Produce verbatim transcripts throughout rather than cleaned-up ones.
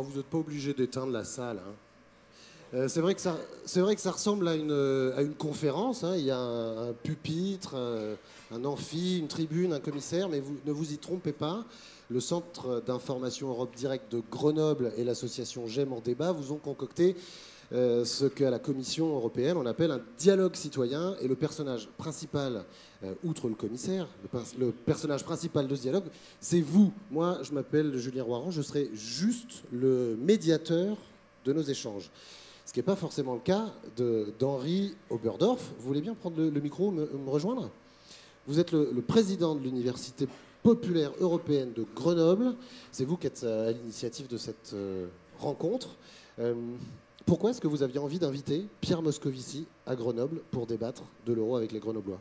vous n'êtes pas obligé d'éteindre la salle. Hein. Euh, c'est vrai que ça, c'est vrai que ça ressemble à une, à une conférence. Hein. Il y a un, un pupitre, un, un amphi, une tribune, un commissaire, mais vous, ne vous y trompez pas. Le Centre d'information Europe Direct de Grenoble et l'association J'aime en débat vous ont concocté euh, ce qu'à la Commission européenne on appelle un dialogue citoyen. Et le personnage principal, euh, outre le commissaire, le, le personnage principal de ce dialogue, c'est vous. Moi, je m'appelle Julien Roiran, je serai juste le médiateur de nos échanges. Ce qui n'est pas forcément le cas d'Henri Oberdorf. Vous voulez bien prendre le, le micro, me, me rejoindre? Vous êtes le, le président de l'Université populaire européenne de Grenoble. C'est vous qui êtes à l'initiative de cette euh, rencontre. Euh, pourquoi est-ce que vous aviez envie d'inviter Pierre Moscovici à Grenoble pour débattre de l'euro avec les Grenoblois?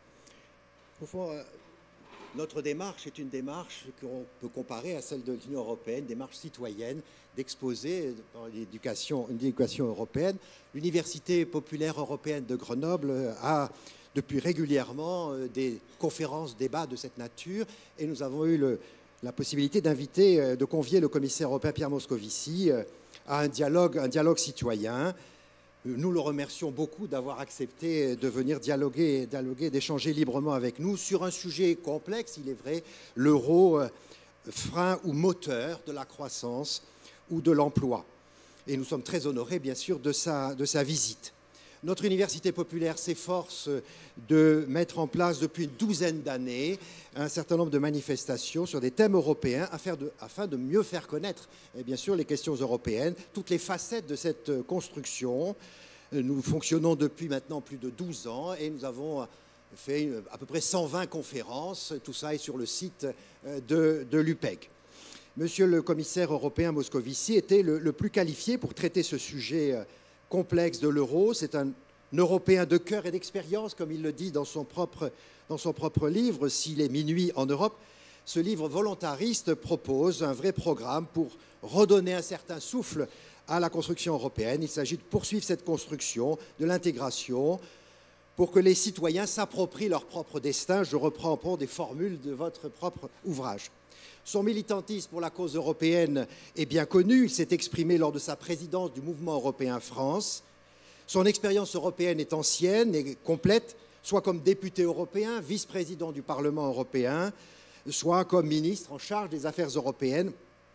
Au fond, euh, notre démarche est une démarche qu'on peut comparer à celle de l'Union européenne, démarche citoyenne, d'exposer dans l'éducation, une éducation européenne. L'Université populaire européenne de Grenoble a depuis régulièrement des conférences, débats de cette nature, et nous avons eu le, la possibilité d'inviter, de convier le commissaire européen Pierre Moscovici à un dialogue, un dialogue citoyen. Nous le remercions beaucoup d'avoir accepté de venir dialoguer, dialoguer, d'échanger librement avec nous sur un sujet complexe, il est vrai, l'euro, frein ou moteur de la croissance ou de l'emploi. Et nous sommes très honorés, bien sûr, de sa, de sa visite. Notre université populaire s'efforce de mettre en place depuis une douzaine d'années un certain nombre de manifestations sur des thèmes européens afin de, afin de mieux faire connaître, et bien sûr, les questions européennes, toutes les facettes de cette construction. Nous fonctionnons depuis maintenant plus de douze ans et nous avons fait à peu près cent vingt conférences. Tout ça est sur le site de, de l'U P E G. Monsieur le commissaire européen Moscovici était le, le plus qualifié pour traiter ce sujet complexe de l'euro. C'est un Européen de cœur et d'expérience, comme il le dit dans son propre, dans son propre livre, S'il est minuit en Europe. Ce livre volontariste propose un vrai programme pour redonner un certain souffle à la construction européenne. Il s'agit de poursuivre cette construction, de l'intégration, pour que les citoyens s'approprient leur propre destin. Je reprends pour des formules de votre propre ouvrage. Son militantisme pour la cause européenne est bien connu. Il s'est exprimé lors de sa présidence du Mouvement européen France. Son expérience européenne est ancienne et complète, soit comme député européen, vice-président du Parlement européen, soit comme ministre en charge des affaires européennes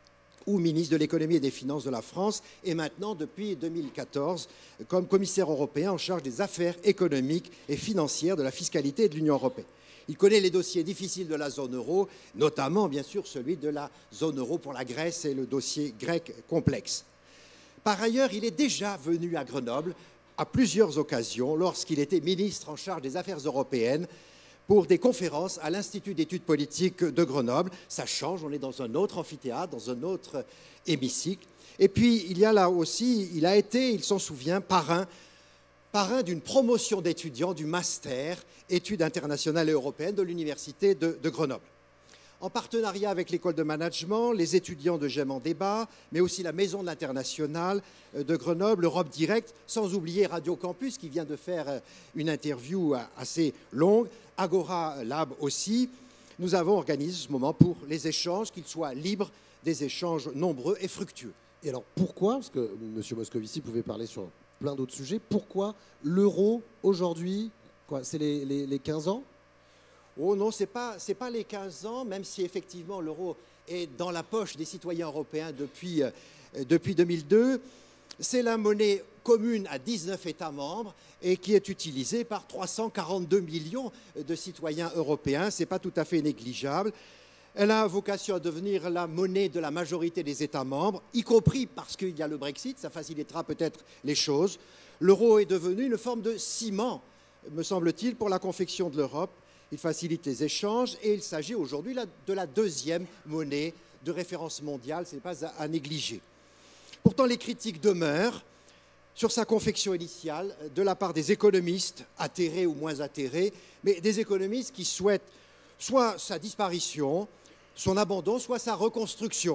ou ministre de l'économie et des finances de la France, et maintenant, depuis deux mille quatorze, comme commissaire européen en charge des affaires économiques et financières, de la fiscalité et de l'Union européenne. Il connaît les dossiers difficiles de la zone euro, notamment, bien sûr, celui de la zone euro pour la Grèce et le dossier grec complexe. Par ailleurs, il est déjà venu à Grenoble à plusieurs occasions lorsqu'il était ministre en charge des affaires européennes pour des conférences à l'Institut d'études politiques de Grenoble. Ça change, on est dans un autre amphithéâtre, dans un autre hémicycle. Et puis, il y a là aussi, il a été, il s'en souvient, parrain parrain d'une promotion d'étudiants du master études internationales et européennes de l'Université de, de Grenoble. En partenariat avec l'école de management, les étudiants de J'aime en débat, mais aussi la Maison de l'International de Grenoble, Europe Direct, sans oublier Radio Campus qui vient de faire une interview assez longue, Agora Lab aussi, nous avons organisé ce moment pour les échanges, qu'ils soient libres, des échanges nombreux et fructueux. Et alors pourquoi, parce que M. Moscovici pouvait parler sur plein d'autres sujets, pourquoi l'euro aujourd'hui, c'est les, les, les quinze ans? Oh non, ce n'est pas, c'est pas les quinze ans, même si effectivement l'euro est dans la poche des citoyens européens depuis, euh, depuis deux mille deux. C'est la monnaie commune à dix-neuf États membres et qui est utilisée par trois cent quarante-deux millions de citoyens européens. Ce n'est pas tout à fait négligeable. Elle a vocation à devenir la monnaie de la majorité des États membres, y compris parce qu'il y a le Brexit, ça facilitera peut-être les choses. L'euro est devenu une forme de ciment, me semble-t-il, pour la confection de l'Europe. Il facilite les échanges et il s'agit aujourd'hui de la deuxième monnaie de référence mondiale, ce n'est pas à négliger. Pourtant, les critiques demeurent sur sa confection initiale de la part des économistes, atterrés ou moins atterrés, mais des économistes qui souhaitent soit sa disparition, son abandon, soit sa reconstruction.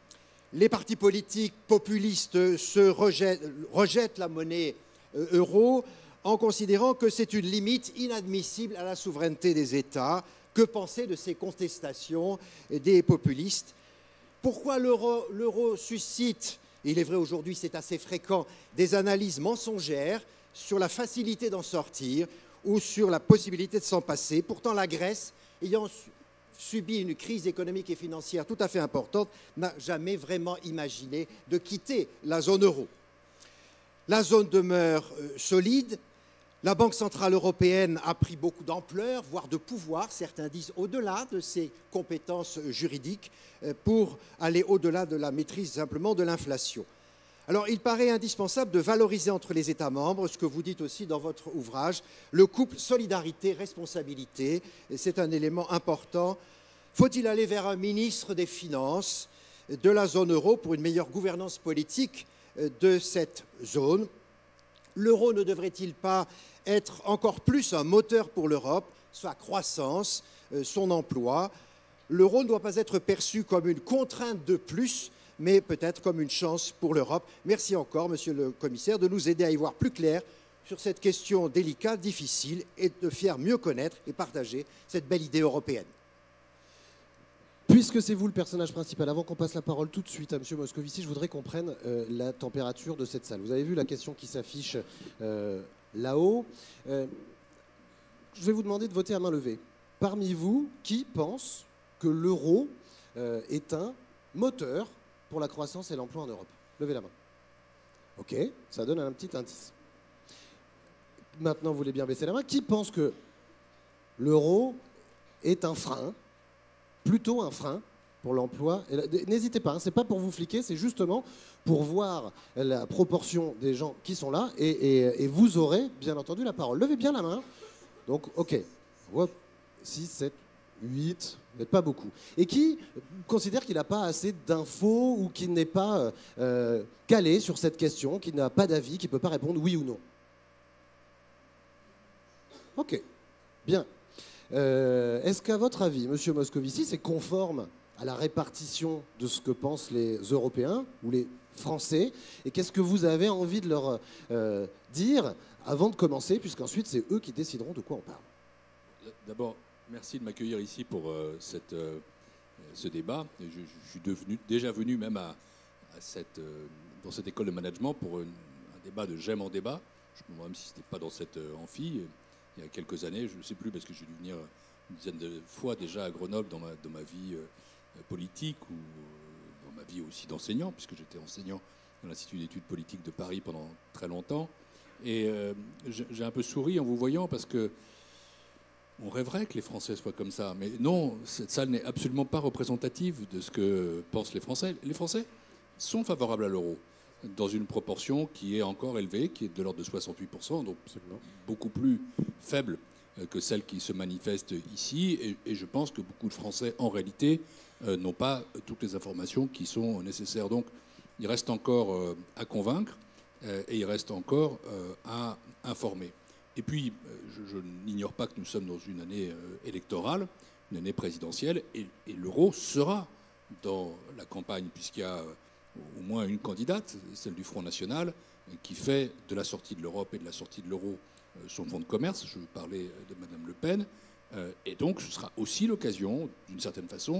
Les partis politiques populistes se rejettent, rejettent la monnaie euh, euro en considérant que c'est une limite inadmissible à la souveraineté des États. Que penser de ces contestations des populistes? Pourquoi l'euro, l'euro suscite Il est vrai aujourd'hui, c'est assez fréquent, des analyses mensongères sur la facilité d'en sortir ou sur la possibilité de s'en passer. Pourtant, la Grèce, ayant subi une crise économique et financière tout à fait importante, n'a jamais vraiment imaginé de quitter la zone euro. La zone demeure euh, solide. La Banque centrale européenne a pris beaucoup d'ampleur, voire de pouvoir, certains disent au-delà de ses compétences juridiques, euh, pour aller au-delà de la maîtrise simplement de l'inflation. Alors, il paraît indispensable de valoriser entre les États membres, ce que vous dites aussi dans votre ouvrage, le couple solidarité-responsabilité. C'est un élément important. Faut-il aller vers un ministre des Finances de la zone euro pour une meilleure gouvernance politique de cette zone? L'euro ne devrait-il pas être encore plus un moteur pour l'Europe, sa croissance, son emploi? L'euro ne doit pas être perçu comme une contrainte de plus, mais peut-être comme une chance pour l'Europe. Merci encore, Monsieur le Commissaire, de nous aider à y voir plus clair sur cette question délicate, difficile, et de faire mieux connaître et partager cette belle idée européenne. Puisque c'est vous le personnage principal, avant qu'on passe la parole tout de suite à M. Moscovici, je voudrais qu'on prenne euh, la température de cette salle. Vous avez vu la question qui s'affiche euh, là-haut. Euh, je vais vous demander de voter à main levée. Parmi vous, qui pense que l'euro euh, est un moteur pour la croissance et l'emploi en Europe? Levez la main. Ok, ça donne un petit indice. Maintenant, vous voulez bien baisser la main. Qui pense que l'euro est un frein, plutôt un frein pour l'emploi? N'hésitez pas, hein, ce n'est pas pour vous fliquer, c'est justement pour voir la proportion des gens qui sont là, et, et, et vous aurez bien entendu la parole. Levez bien la main. Donc, ok, six, sept, huit, vous n'êtes pas beaucoup. Et qui considère qu'il n'a pas assez d'infos ou qu'il n'est pas euh, calé sur cette question, qu'il n'a pas d'avis, qu'il ne peut pas répondre oui ou non? Ok, bien. Euh, Est-ce qu'à votre avis, M. Moscovici, c'est conforme à la répartition de ce que pensent les Européens ou les Français? Et qu'est-ce que vous avez envie de leur euh, dire avant de commencer, puisqu'ensuite c'est eux qui décideront de quoi on parle? D'abord, merci de m'accueillir ici pour euh, cette, euh, ce débat. Je, je suis devenu, déjà venu même à, à cette, euh, dans cette école de management pour une, un débat de j'aime en débat. Je me demande même si ce n'était pas dans cette euh, amphi. Il y a quelques années, je ne sais plus, parce que j'ai dû venir une dizaine de fois déjà à Grenoble dans ma, dans ma vie euh, politique ou euh, dans ma vie aussi d'enseignant, puisque j'étais enseignant à l'Institut d'études politiques de Paris pendant très longtemps. Et euh, j'ai un peu souri en vous voyant, parce que on rêverait que les Français soient comme ça. Mais non, cette salle n'est absolument pas représentative de ce que pensent les Français. Les Français sont favorables à l'euro, dans une proportion qui est encore élevée, qui est de l'ordre de soixante-huit pour cent, donc beaucoup plus faible que celle qui se manifeste ici. Et, et je pense que beaucoup de Français, en réalité, euh, n'ont pas toutes les informations qui sont nécessaires. Donc, il reste encore euh, à convaincre euh, et il reste encore euh, à informer. Et puis, euh, je, je n'ignore pas que nous sommes dans une année euh, électorale, une année présidentielle, et, et l'euro sera dans la campagne, puisqu'il y a au moins une candidate, celle du Front National, qui fait de la sortie de l'Europe et de la sortie de l'euro son fonds de commerce. Je parlais de Madame Le Pen. Et donc, ce sera aussi l'occasion, d'une certaine façon,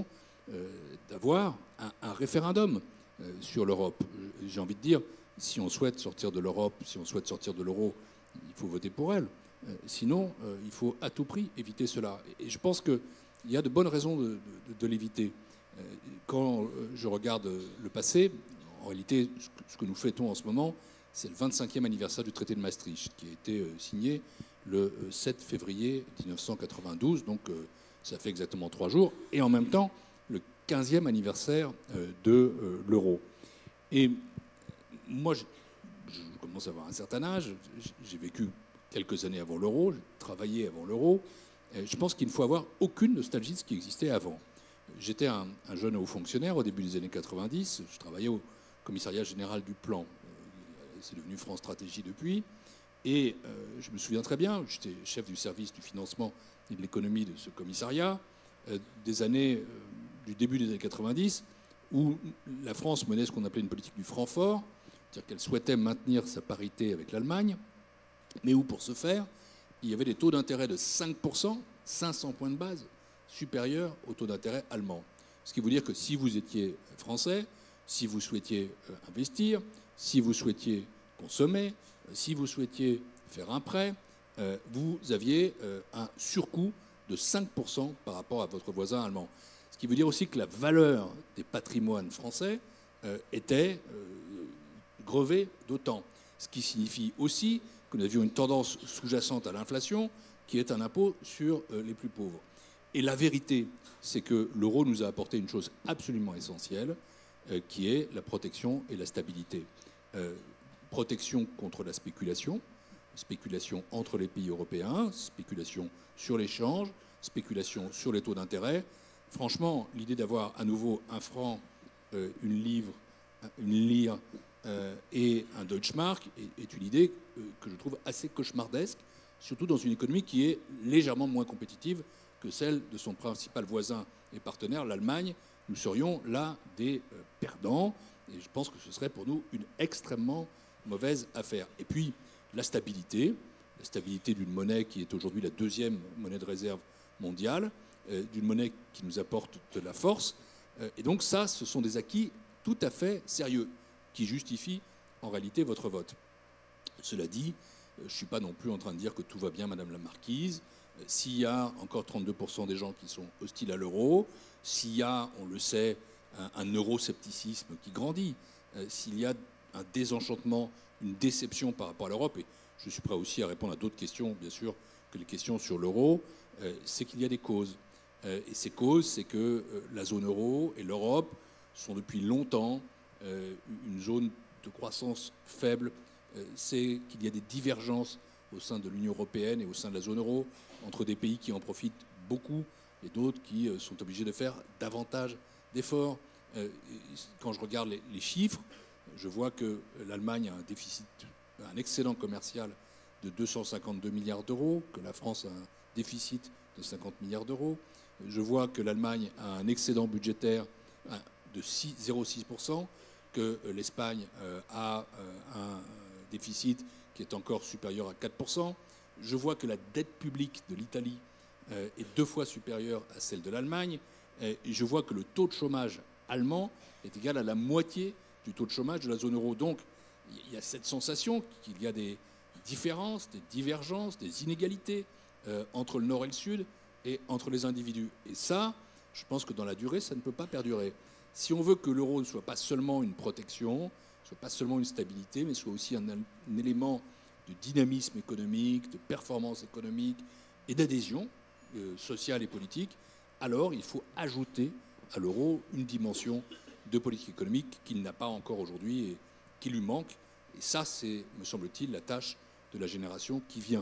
d'avoir un, un référendum sur l'Europe. J'ai envie de dire, si on souhaite sortir de l'Europe, si on souhaite sortir de l'euro, il faut voter pour elle. Sinon, il faut à tout prix éviter cela. Et je pense qu'il y a de bonnes raisons de, de, de l'éviter. Quand je regarde le passé, en réalité, ce que nous fêtons en ce moment, c'est le vingt-cinquième anniversaire du traité de Maastricht, qui a été signé le sept février mille neuf cent quatre-vingt-douze, donc ça fait exactement trois jours, et en même temps, le quinzième anniversaire de l'euro. Et moi, je, je commence à avoir un certain âge, j'ai vécu quelques années avant l'euro, j'ai travaillé avant l'euro, je pense qu'il ne faut avoir aucune nostalgie de ce qui existait avant. J'étais un, un jeune haut fonctionnaire au début des années quatre-vingt-dix. Je travaillais au commissariat général du plan. C'est devenu France Stratégie depuis. Et euh, je me souviens très bien, j'étais chef du service du financement et de l'économie de ce commissariat, euh, des années, euh, du début des années quatre-vingt-dix, où la France menait ce qu'on appelait une politique du franc fort, c'est-à-dire qu'elle souhaitait maintenir sa parité avec l'Allemagne, mais où, pour ce faire, il y avait des taux d'intérêt de cinq pour cent, cinq cents points de base, supérieur au taux d'intérêt allemand. Ce qui veut dire que si vous étiez français, si vous souhaitiez euh, investir, si vous souhaitiez consommer, euh, si vous souhaitiez faire un prêt, euh, vous aviez euh, un surcoût de cinq pour cent par rapport à votre voisin allemand. Ce qui veut dire aussi que la valeur des patrimoines français euh, était euh, grevée d'autant. Ce qui signifie aussi que nous avions une tendance sous-jacente à l'inflation, qui est un impôt sur euh, les plus pauvres. Et la vérité, c'est que l'euro nous a apporté une chose absolument essentielle, euh, qui est la protection et la stabilité. Euh, protection contre la spéculation, spéculation entre les pays européens, spéculation sur l'échange, spéculation sur les taux d'intérêt. Franchement, l'idée d'avoir à nouveau un franc, euh, une livre, une lire euh, et un Deutschmark est, est une idée euh, que je trouve assez cauchemardesque, surtout dans une économie qui est légèrement moins compétitive que celle de son principal voisin et partenaire, l'Allemagne. Nous serions là des euh, perdants, et je pense que ce serait pour nous une extrêmement mauvaise affaire. Et puis, la stabilité, la stabilité d'une monnaie qui est aujourd'hui la deuxième monnaie de réserve mondiale, euh, d'une monnaie qui nous apporte de la force. Euh, et donc ça, ce sont des acquis tout à fait sérieux, qui justifient en réalité votre vote. Cela dit, euh, je ne suis pas non plus en train de dire que tout va bien, Madame la Marquise. Euh, s'il y a encore trente-deux pour cent des gens qui sont hostiles à l'euro, s'il y a, on le sait, un, un euroscepticisme qui grandit, euh, s'il y a un désenchantement, une déception par rapport à l'Europe, et je suis prêt aussi à répondre à d'autres questions, bien sûr, que les questions sur l'euro, euh, c'est qu'il y a des causes. Euh, et ces causes, c'est que euh, la zone euro et l'Europe sont depuis longtemps euh, une zone de croissance faible. Euh, c'est qu'il y a des divergences au sein de l'Union européenne et au sein de la zone euro, entre des pays qui en profitent beaucoup et d'autres qui euh, sont obligés de faire davantage d'efforts. Euh, quand je regarde les, les chiffres, je vois que l'Allemagne a un déficit, un excédent commercial de deux cent cinquante-deux milliards d'euros, que la France a un déficit de cinquante milliards d'euros. Je vois que l'Allemagne a un excédent budgétaire de zéro virgule six pour cent, que l'Espagne a un déficit qui est encore supérieur à quatre pour cent. Je vois que la dette publique de l'Italie est deux fois supérieure à celle de l'Allemagne. Et je vois que le taux de chômage allemand est égal à la moitié du taux de chômage de la zone euro. Donc, il y a cette sensation qu'il y a des différences, des divergences, des inégalités euh, entre le Nord et le Sud et entre les individus. Et ça, je pense que dans la durée, ça ne peut pas perdurer. Si on veut que l'euro ne soit pas seulement une protection, ne soit pas seulement une stabilité, mais soit aussi un, un élément de dynamisme économique, de performance économique et d'adhésion euh, sociale et politique, alors il faut ajouter à l'euro une dimension de politique économique qu'il n'a pas encore aujourd'hui et qui lui manque. Et ça, c'est, me semble-t-il, la tâche de la génération qui vient.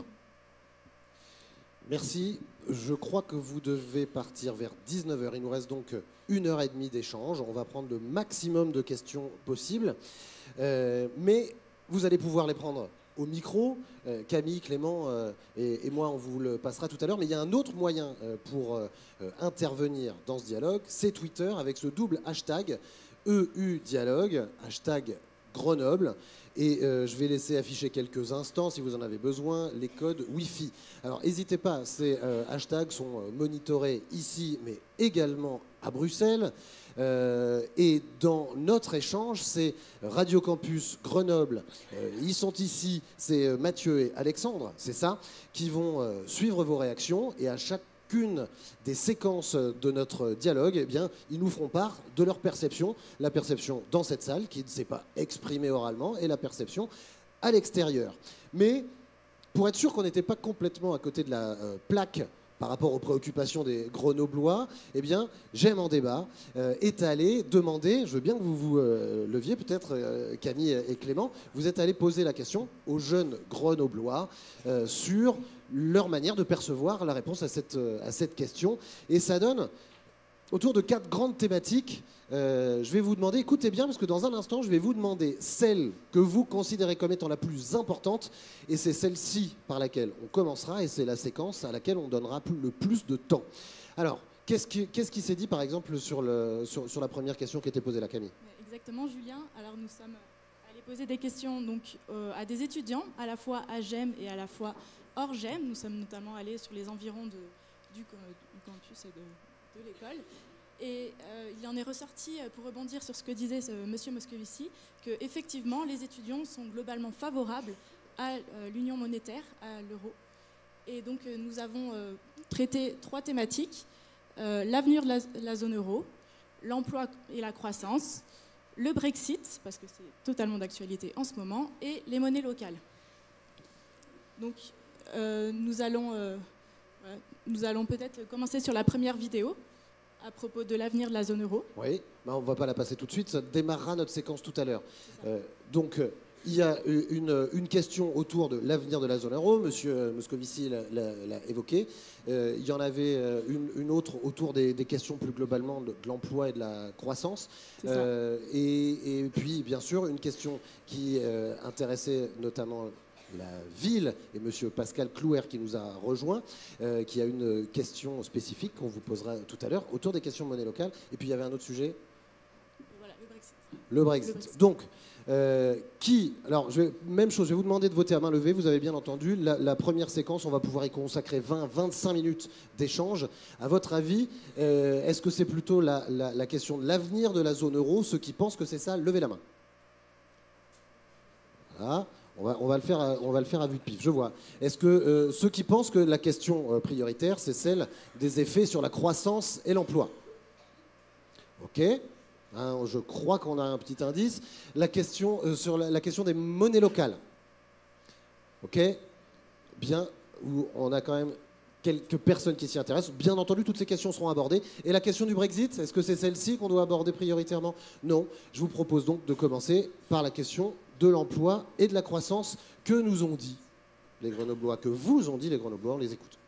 Merci. Je crois que vous devez partir vers dix-neuf heures. Il nous reste donc une heure et demie d'échange. On va prendre le maximum de questions possibles. Euh, mais vous allez pouvoir les prendre au micro. Euh, Camille, Clément euh, et, et moi, on vous le passera tout à l'heure. Mais il y a un autre moyen euh, pour euh, intervenir dans ce dialogue. C'est Twitter avec ce double hashtag E U Dialogue, hashtag Grenoble. Et euh, je vais laisser afficher quelques instants, si vous en avez besoin, les codes Wi-Fi. Alors, n'hésitez pas, ces euh, hashtags sont euh, monitorés ici, mais également à Bruxelles. Euh, et dans notre échange, c'est Radio Campus Grenoble. Euh, ils sont ici, c'est euh, Mathieu et Alexandre, c'est ça, qui vont euh, suivre vos réactions. Et à chaque qu'une des séquences de notre dialogue, eh bien, ils nous feront part de leur perception, la perception dans cette salle, qui ne s'est pas exprimée oralement, et la perception à l'extérieur. Mais pour être sûr qu'on n'était pas complètement à côté de la euh, plaque par rapport aux préoccupations des Grenoblois, eh bien, j'aime en débat, euh, étaler, demander, je veux bien que vous vous euh, leviez, peut-être euh, Camille et Clément, vous êtes allés poser la question aux jeunes Grenoblois euh, sur leur manière de percevoir la réponse à cette, à cette question. Et ça donne autour de quatre grandes thématiques. Euh, je vais vous demander, écoutez bien, parce que dans un instant, je vais vous demander celle que vous considérez comme étant la plus importante, et c'est celle-ci par laquelle on commencera, et c'est la séquence à laquelle on donnera le plus de temps. Alors, qu'est-ce qui, qu'est-ce qui s'est dit, par exemple, sur, le, sur, sur la première question qui était posée là, Camille? Exactement, Julien. Alors, nous sommes allés poser des questions donc, euh, à des étudiants, à la fois à GEM et à la fois hors GEM. Nous sommes notamment allés sur les environs de, du, du campus et de, de l'école. Et euh, il en est ressorti, pour rebondir sur ce que disait ce monsieur Moscovici, qu'effectivement, les étudiants sont globalement favorables à euh, l'union monétaire, à l'euro. Et donc, euh, nous avons euh, traité trois thématiques. Euh, l'avenir de la, la zone euro, l'emploi et la croissance, le Brexit, parce que c'est totalement d'actualité en ce moment, et les monnaies locales. Donc, euh, nous allons, euh, voilà, nous allons peut-être commencer sur la première vidéo à propos de l'avenir de la zone euro. Oui, ben on ne va pas la passer tout de suite, ça démarrera notre séquence tout à l'heure. Euh, donc, euh, il y a une, une question autour de l'avenir de la zone euro, Monsieur Moscovici l'a évoqué. Euh, il y en avait une, une autre autour des, des questions plus globalement de, de l'emploi et de la croissance. Euh, et, et puis, bien sûr, une question qui euh, intéressait notamment la ville et Monsieur Pascal Clouer qui nous a rejoint, euh, qui a une question spécifique qu'on vous posera tout à l'heure autour des questions de monnaie locale. Et puis, il y avait un autre sujet. Voilà, le Brexit. Le Brexit. Le Brexit. Donc, Euh, qui, alors je vais, même chose, je vais vous demander de voter à main levée, vous avez bien entendu, la, la première séquence, on va pouvoir y consacrer vingt à vingt-cinq minutes d'échange. À votre avis, euh, est-ce que c'est plutôt la, la, la question de l'avenir de la zone euro? Ceux qui pensent que c'est ça, levez la main. Voilà, on va, on va, le, faire à, on va le faire à vue de pif, je vois. Est-ce que euh, ceux qui pensent que la question euh, prioritaire, c'est celle des effets sur la croissance et l'emploi? Ok. Hein, je crois qu'on a un petit indice. La question, euh, sur la, la question des monnaies locales. Ok. Bien, où on a quand même quelques personnes qui s'y intéressent. Bien entendu, toutes ces questions seront abordées. Et la question du Brexit, est-ce que c'est celle-ci qu'on doit aborder prioritairement? Non. Je vous propose donc de commencer par la question de l'emploi et de la croissance que nous ont dit les Grenoblois, que vous ont dit les Grenoblois. On les écoute.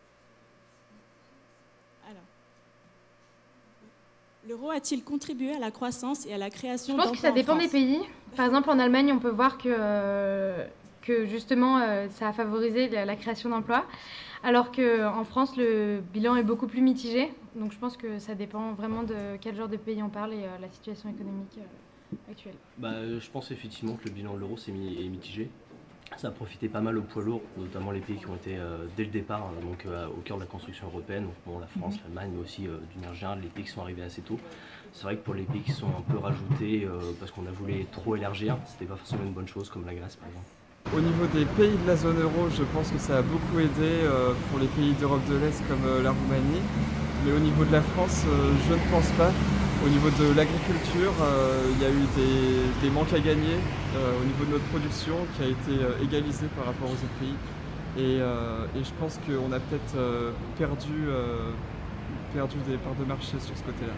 L'euro a-t-il contribué à la croissance et à la création d'emplois? Je pense que ça dépend des pays. Par exemple, en Allemagne, on peut voir que, euh, que justement, euh, ça a favorisé la, la création d'emplois, alors qu'en France, le bilan est beaucoup plus mitigé. Donc je pense que ça dépend vraiment de quel genre de pays on parle et euh, la situation économique euh, actuelle. Bah, euh, je pense effectivement que le bilan de l'euro est mitigé. Ça a profité pas mal aux poids lourds, notamment les pays qui ont été euh, dès le départ euh, donc, euh, au cœur de la construction européenne, donc, bon, la France, mmh. l'Allemagne, mais aussi euh, d'une manière générale les pays qui sont arrivés assez tôt. C'est vrai que pour les pays qui sont un peu rajoutés euh, parce qu'on a voulu trop élargir, c'était pas forcément une bonne chose, comme la Grèce par exemple. Au niveau des pays de la zone euro, je pense que ça a beaucoup aidé euh, pour les pays d'Europe de l'Est comme euh, la Roumanie. Mais au niveau de la France, euh, je ne pense pas. Au niveau de l'agriculture, euh, il y a eu des, des manques à gagner euh, au niveau de notre production qui a été euh, égalisée par rapport aux autres pays. Et, euh, et je pense qu'on a peut-être euh, perdu, euh, perdu des parts de marché sur ce côté-là.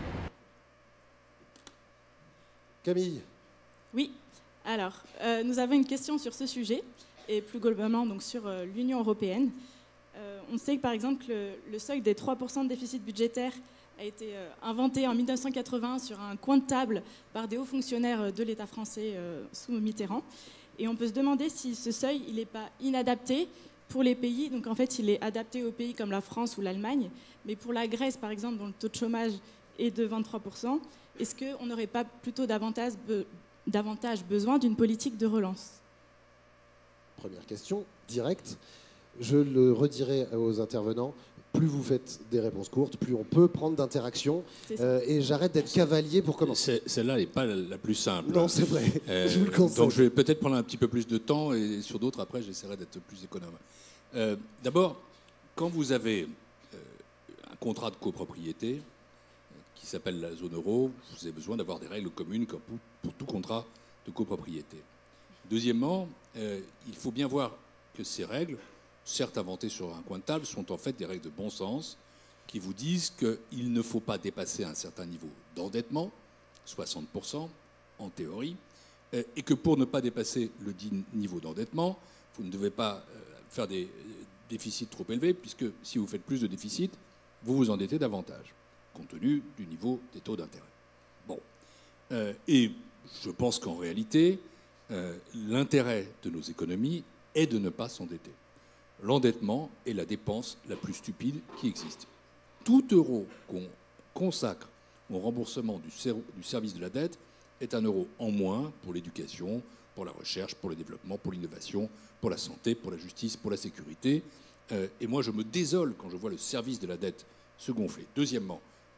Camille. Oui, alors euh, nous avons une question sur ce sujet et plus globalement donc, sur euh, l'Union européenne. Euh, on sait que par exemple le, le seuil des trois pour cent de déficit budgétaire a été euh, inventé en mille neuf cent quatre-vingts sur un coin de table par des hauts fonctionnaires de l'État français euh, sous Mitterrand. Et on peut se demander si ce seuil il n'est pas inadapté pour les pays. Donc en fait, il est adapté aux pays comme la France ou l'Allemagne. Mais pour la Grèce, par exemple, dont le taux de chômage est de vingt-trois pour cent, est-ce qu'on n'aurait pas plutôt davantage, be- davantage besoin d'une politique de relance? Première question, directe. Je le redirai aux intervenants. Plus vous faites des réponses courtes, plus on peut prendre d'interaction. Euh, et j'arrête d'être cavalier pour commencer. Celle-là n'est pas la plus simple. Non, c'est vrai. Euh, je vous le conseille. Donc je vais peut-être prendre un petit peu plus de temps et sur d'autres, après, j'essaierai d'être plus économe. Euh, D'abord, quand vous avez euh, un contrat de copropriété euh, qui s'appelle la zone euro, vous avez besoin d'avoir des règles communes comme pour, pour tout contrat de copropriété. Deuxièmement, euh, il faut bien voir que ces règles, certes inventées sur un coin de table, sont en fait des règles de bon sens qui vous disent qu'il ne faut pas dépasser un certain niveau d'endettement, soixante pour cent en théorie, et que pour ne pas dépasser le dit niveau d'endettement, vous ne devez pas faire des déficits trop élevés, puisque si vous faites plus de déficit, vous vous endettez davantage, compte tenu du niveau des taux d'intérêt. Bon. Euh, et je pense qu'en réalité, euh, l'intérêt de nos économies est de ne pas s'endetter. L'endettement est la dépense la plus stupide qui existe. Tout euro qu'on consacre au remboursement du, ser- du service de la dette est un euro en moins pour l'éducation, pour la recherche, pour le développement, pour l'innovation, pour la santé, pour la justice, pour la sécurité. Euh, et moi, je me désole quand je vois le service de la dette se gonfler. Deuxièmement,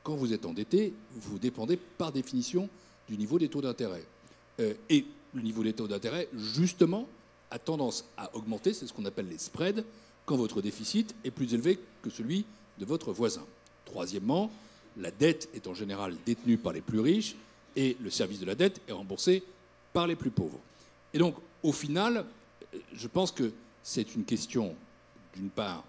quand vous êtes endetté, vous dépendez par définition du niveau des taux d'intérêt. Euh, et le niveau des taux d'intérêt, justement, a tendance à augmenter, c'est ce qu'on appelle les spreads, quand votre déficit est plus élevé que celui de votre voisin. Troisièmement, la dette est en général détenue par les plus riches et le service de la dette est remboursé par les plus pauvres. Et donc, au final, je pense que c'est une question, d'une part,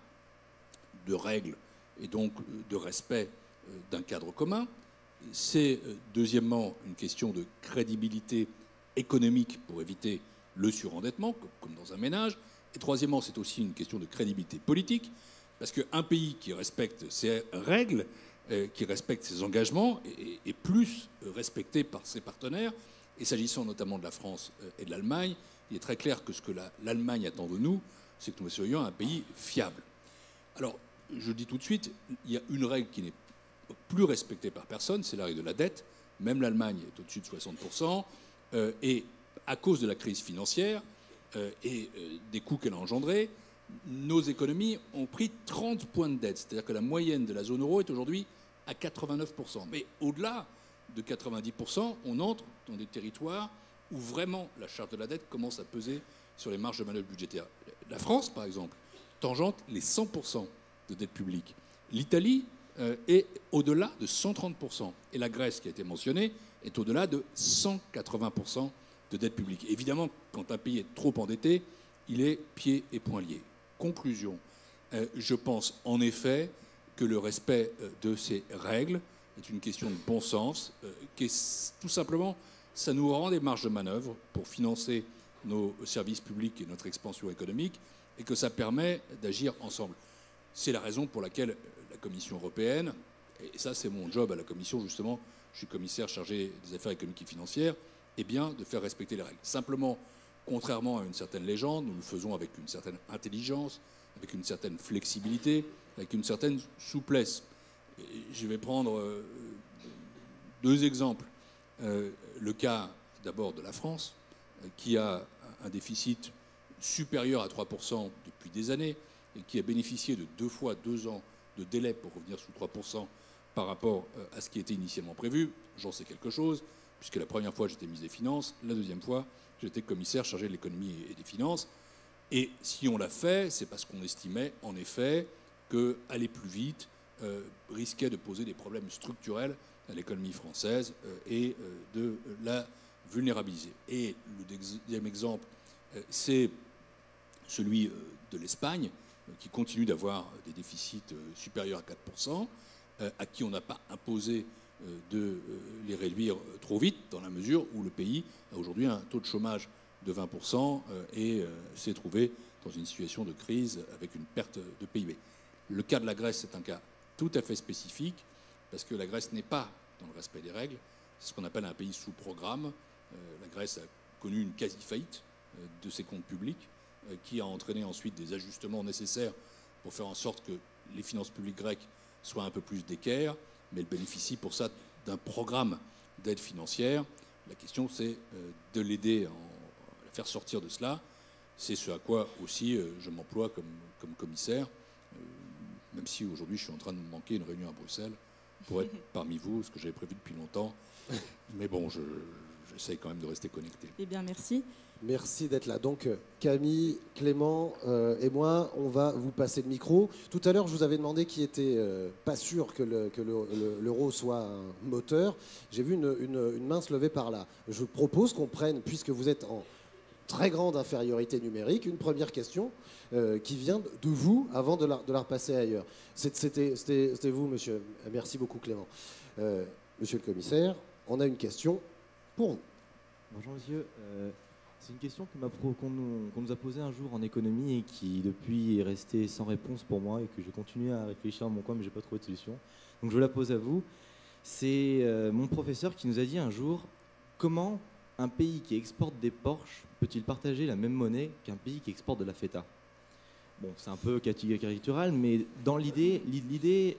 de règles et donc de respect d'un cadre commun. C'est, deuxièmement, une question de crédibilité économique pour éviter le surendettement, comme dans un ménage. Et troisièmement, c'est aussi une question de crédibilité politique, parce qu'un pays qui respecte ses règles, euh, qui respecte ses engagements, est, est plus respecté par ses partenaires. Et s'agissant notamment de la France et de l'Allemagne, il est très clair que ce que la, l'Allemagne attend de nous, c'est que nous soyons un pays fiable. Alors, je dis tout de suite, il y a une règle qui n'est plus respectée par personne, c'est la règle de la dette. Même l'Allemagne est au-dessus de soixante pour cent. Euh, et à cause de la crise financière euh, et euh, des coûts qu'elle a engendrés, nos économies ont pris trente points de dette. C'est-à-dire que la moyenne de la zone euro est aujourd'hui à quatre-vingt-neuf pour cent. Mais au-delà de quatre-vingt-dix pour cent, on entre dans des territoires où vraiment la charte de la dette commence à peser sur les marges de manœuvre budgétaires. La France, par exemple, tangente les cent pour cent de dette publique. L'Italie euh, est au-delà de cent trente pour cent. Et la Grèce, qui a été mentionnée, est au-delà de cent quatre-vingts pour cent de dette publique. Évidemment, quand un pays est trop endetté, il est pieds et poings liés. Conclusion, euh, je pense en effet que le respect euh, de ces règles est une question de bon sens, euh, qui est tout simplement, ça nous rend des marges de manœuvre pour financer nos services publics et notre expansion économique, et que ça permet d'agir ensemble. C'est la raison pour laquelle la Commission européenne, et ça c'est mon job à la Commission justement, je suis commissaire chargé des affaires économiques et financières, est bien de faire respecter les règles. Simplement, contrairement à une certaine légende, nous le faisons avec une certaine intelligence, avec une certaine flexibilité, avec une certaine souplesse. Et je vais prendre euh, deux exemples. Euh, le cas d'abord de la France, euh, qui a un déficit supérieur à trois pour cent depuis des années et qui a bénéficié de deux fois deux ans de délai pour revenir sous trois pour cent par rapport à ce qui était initialement prévu. J'en sais quelque chose, puisque la première fois j'étais ministre des Finances, la deuxième fois j'étais commissaire chargé de l'économie et des finances. Et si on l'a fait, c'est parce qu'on estimait en effet qu'aller plus vite euh, risquait de poser des problèmes structurels à l'économie française euh, et euh, de la vulnérabiliser. Et le deuxième exemple, euh, c'est celui euh, de l'Espagne, euh, qui continue d'avoir des déficits euh, supérieurs à quatre pour cent, euh, à qui on n'a pas imposé euh, de euh, les réduire euh, trop vite, dans la mesure où le pays a aujourd'hui un taux de chômage de vingt pour cent euh, et euh, s'est trouvé dans une situation de crise avec une perte de P I B. Le cas de la Grèce, c'est un cas tout à fait spécifique, parce que la Grèce n'est pas dans le respect des règles. C'est ce qu'on appelle un pays sous programme. Euh, la Grèce a connu une quasi-faillite euh, de ses comptes publics, euh, qui a entraîné ensuite des ajustements nécessaires pour faire en sorte que les finances publiques grecques soient un peu plus d'équerre, mais elle bénéficie pour ça d'un programme d'aide financière. La question, c'est euh, de l'aider à la faire sortir de cela. C'est ce à quoi aussi euh, je m'emploie comme, comme commissaire, euh, même si aujourd'hui je suis en train de me manquer une réunion à Bruxelles pour être parmi vous, ce que j'avais prévu depuis longtemps. Mais bon, je, j'essaye quand même de rester connecté. Eh bien, merci. Merci d'être là. Donc, Camille, Clément euh, et moi, on va vous passer le micro. Tout à l'heure, je vous avais demandé qui était euh, pas sûr que, le, que le, le, l'euro soit un moteur. J'ai vu une, une, une main se lever par là. Je propose qu'on prenne, puisque vous êtes en très grande infériorité numérique, une première question euh, qui vient de vous avant de la, de la repasser ailleurs. C'était, c'était, c'était vous, monsieur. Merci beaucoup, Clément. Euh, monsieur le commissaire, on a une question pour vous. Bonjour, monsieur. Euh, c'est une question que m'a pro, qu'on, nous, qu'on nous a posée un jour en économie et qui, depuis, est restée sans réponse pour moi et que j'ai continué à réfléchir dans mon coin, mais je n'ai pas trouvé de solution. Donc, je la pose à vous. C'est euh, mon professeur qui nous a dit un jour comment un pays qui exporte des Porsche peut-il partager la même monnaie qu'un pays qui exporte de la feta? Bon, c'est un peu caricatural, mais dans l'idée, l'idée,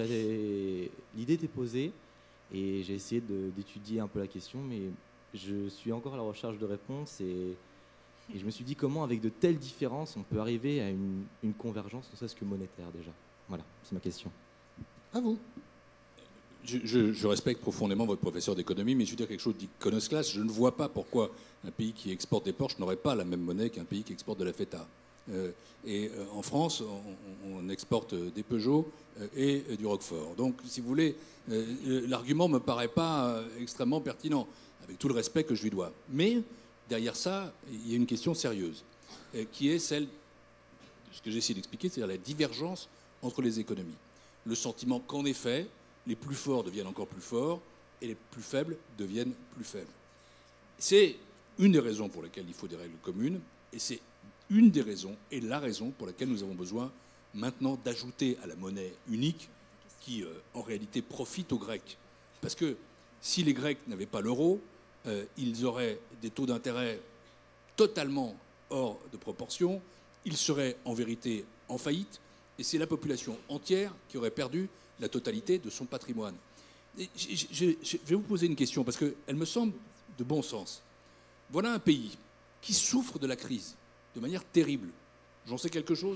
euh, l'idée était posée et j'ai essayé de, d'étudier un peu la question, mais je suis encore à la recherche de réponses et, et je me suis dit comment, avec de telles différences, on peut arriver à une, une convergence, ne serait-ce que monétaire déjà. Voilà, c'est ma question. À vous. je, je, je respecte profondément votre professeur d'économie, mais je veux dire quelque chose d'iconoclaste. Je ne vois pas pourquoi un pays qui exporte des Porsche n'aurait pas la même monnaie qu'un pays qui exporte de la feta. Euh, et euh, en France, on, on exporte des Peugeot euh, et euh, du Roquefort. Donc, si vous voulez, euh, l'argument ne me paraît pas euh, extrêmement pertinent, avec tout le respect que je lui dois. Mais derrière ça, il y a une question sérieuse, euh, qui est celle de ce que j'essaie d'expliquer, c'est-à-dire la divergence entre les économies. Le sentiment qu'en effet, les plus forts deviennent encore plus forts et les plus faibles deviennent plus faibles. C'est une des raisons pour lesquelles il faut des règles communes, et c'est une des raisons et la raison pour laquelle nous avons besoin maintenant d'ajouter à la monnaie unique qui, euh, en réalité, profite aux Grecs. Parce que si les Grecs n'avaient pas l'euro, euh, ils auraient des taux d'intérêt totalement hors de proportion, ils seraient en vérité en faillite, et c'est la population entière qui aurait perdu la totalité de son patrimoine. Et je, je, je vais vous poser une question, parce qu'elle me semble de bon sens. Voilà un pays qui souffre de la crise de manière terrible. J'en sais quelque chose.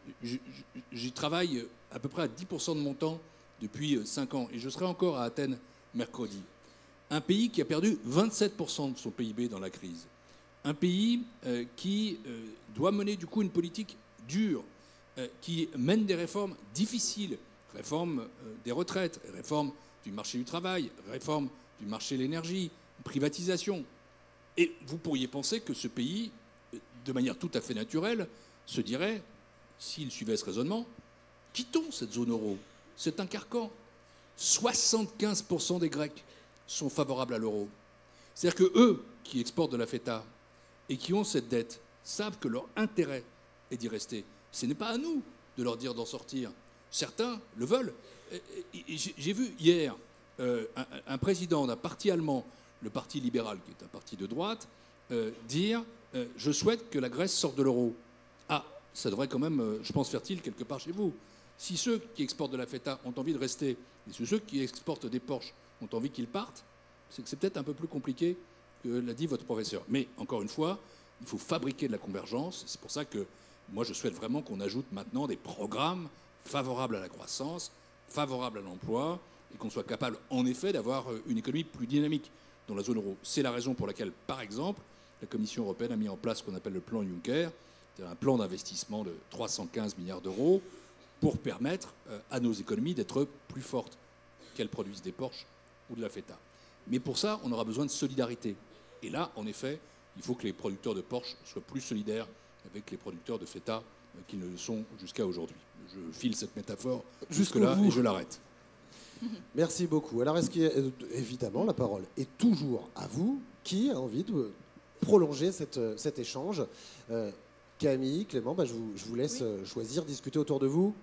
J'y travaille à peu près à dix pour cent de mon temps depuis cinq ans, et je serai encore à Athènes mercredi. Un pays qui a perdu vingt-sept pour cent de son P I B dans la crise. Un pays euh, qui euh, doit mener du coup une politique dure, euh, qui mène des réformes difficiles, réforme euh, des retraites, réforme du marché du travail, réforme du marché de l'énergie, privatisation. Et vous pourriez penser que ce pays, de manière tout à fait naturelle, se dirait, s'il suivait ce raisonnement, quittons cette zone euro. C'est un carcan. soixante-quinze pour cent des Grecs sont favorables à l'euro. C'est-à-dire que eux, qui exportent de la feta et qui ont cette dette, savent que leur intérêt est d'y rester. Ce n'est pas à nous de leur dire d'en sortir. Certains le veulent. J'ai vu hier euh, un, un président d'un parti allemand, le Parti libéral, qui est un parti de droite, euh, dire euh, « Je souhaite que la Grèce sorte de l'euro ». Ah, ça devrait quand même, euh, je pense, fertile quelque part chez vous. Si ceux qui exportent de la feta ont envie de rester, et si ceux qui exportent des Porsche ont envie qu'ils partent, c'est que c'est peut-être un peu plus compliqué que l'a dit votre professeur. Mais, encore une fois, il faut fabriquer de la convergence. C'est pour ça que moi, je souhaite vraiment qu'on ajoute maintenant des programmes favorables à la croissance, favorables à l'emploi, et qu'on soit capable, en effet, d'avoir une économie plus dynamique dans la zone euro. C'est la raison pour laquelle, par exemple, la Commission européenne a mis en place ce qu'on appelle le plan Juncker, c'est-à-dire un plan d'investissement de trois cent quinze milliards d'euros pour permettre à nos économies d'être plus fortes, qu'elles produisent des Porsche ou de la feta. Mais pour ça, on aura besoin de solidarité. Et là, en effet, il faut que les producteurs de Porsche soient plus solidaires avec les producteurs de feta qu'ils ne le sont jusqu'à aujourd'hui. Je file cette métaphore jusque-là et je l'arrête. Merci beaucoup. Alors, est-ce qu'il y a, évidemment, la parole est toujours à vous. Qui a envie de prolonger cette, cet échange? euh, Camille, Clément, bah, je, vous, je vous laisse oui. choisir, discuter autour de vous.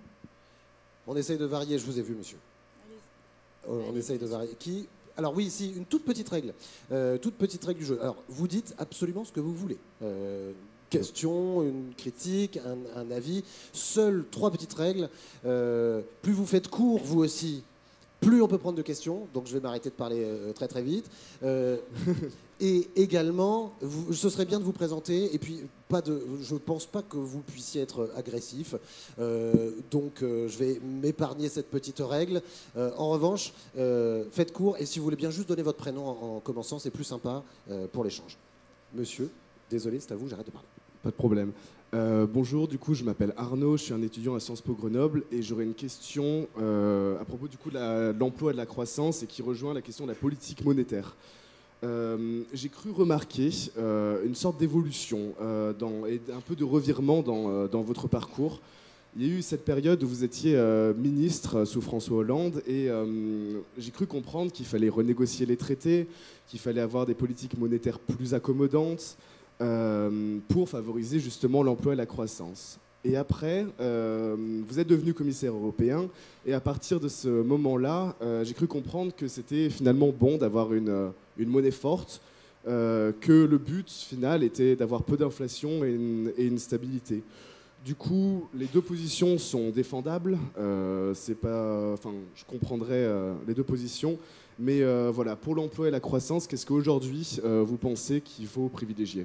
On essaye de varier, je vous ai vu, monsieur. Allez-y. On Allez-y. essaye de varier. Qui? Alors oui, ici, une toute petite règle. Euh, toute petite règle du jeu. Alors, vous dites absolument ce que vous voulez. Euh, question, une critique, un, un avis. Seules trois petites règles. Euh, plus vous faites court, vous aussi, plus on peut prendre de questions. Donc, je vais m'arrêter de parler euh, très très vite. Euh, et également, vous, ce serait bien de vous présenter. Et puis, pas de, je ne pense pas que vous puissiez être agressif. Euh, donc, euh, je vais m'épargner cette petite règle. Euh, en revanche, euh, faites court. Et si vous voulez bien juste donner votre prénom en, en commençant, c'est plus sympa euh, pour l'échange. Monsieur, désolé, c'est à vous, j'arrête de parler. Pas de problème. Euh, bonjour, du coup, je m'appelle Arnaud, je suis un étudiant à Sciences Po Grenoble et j'aurais une question euh, à propos du coup de, la, de l'emploi et de la croissance et qui rejoint la question de la politique monétaire. Euh, j'ai cru remarquer euh, une sorte d'évolution euh, dans, et un peu de revirement dans, euh, dans votre parcours. Il y a eu cette période où vous étiez euh, ministre sous François Hollande et euh, j'ai cru comprendre qu'il fallait renégocier les traités, qu'il fallait avoir des politiques monétaires plus accommodantes euh, pour favoriser justement l'emploi et la croissance. Et après, euh, vous êtes devenu commissaire européen et à partir de ce moment-là, euh, j'ai cru comprendre que c'était finalement bon d'avoir une, une monnaie forte, euh, que le but final était d'avoir peu d'inflation et une, et une stabilité. Du coup, les deux positions sont défendables. Euh, c'est pas, enfin, je comprendrais euh, les deux positions, mais euh, voilà, pour l'emploi et la croissance, qu'est-ce qu'aujourd'hui euh, vous pensez qu'il faut privilégier?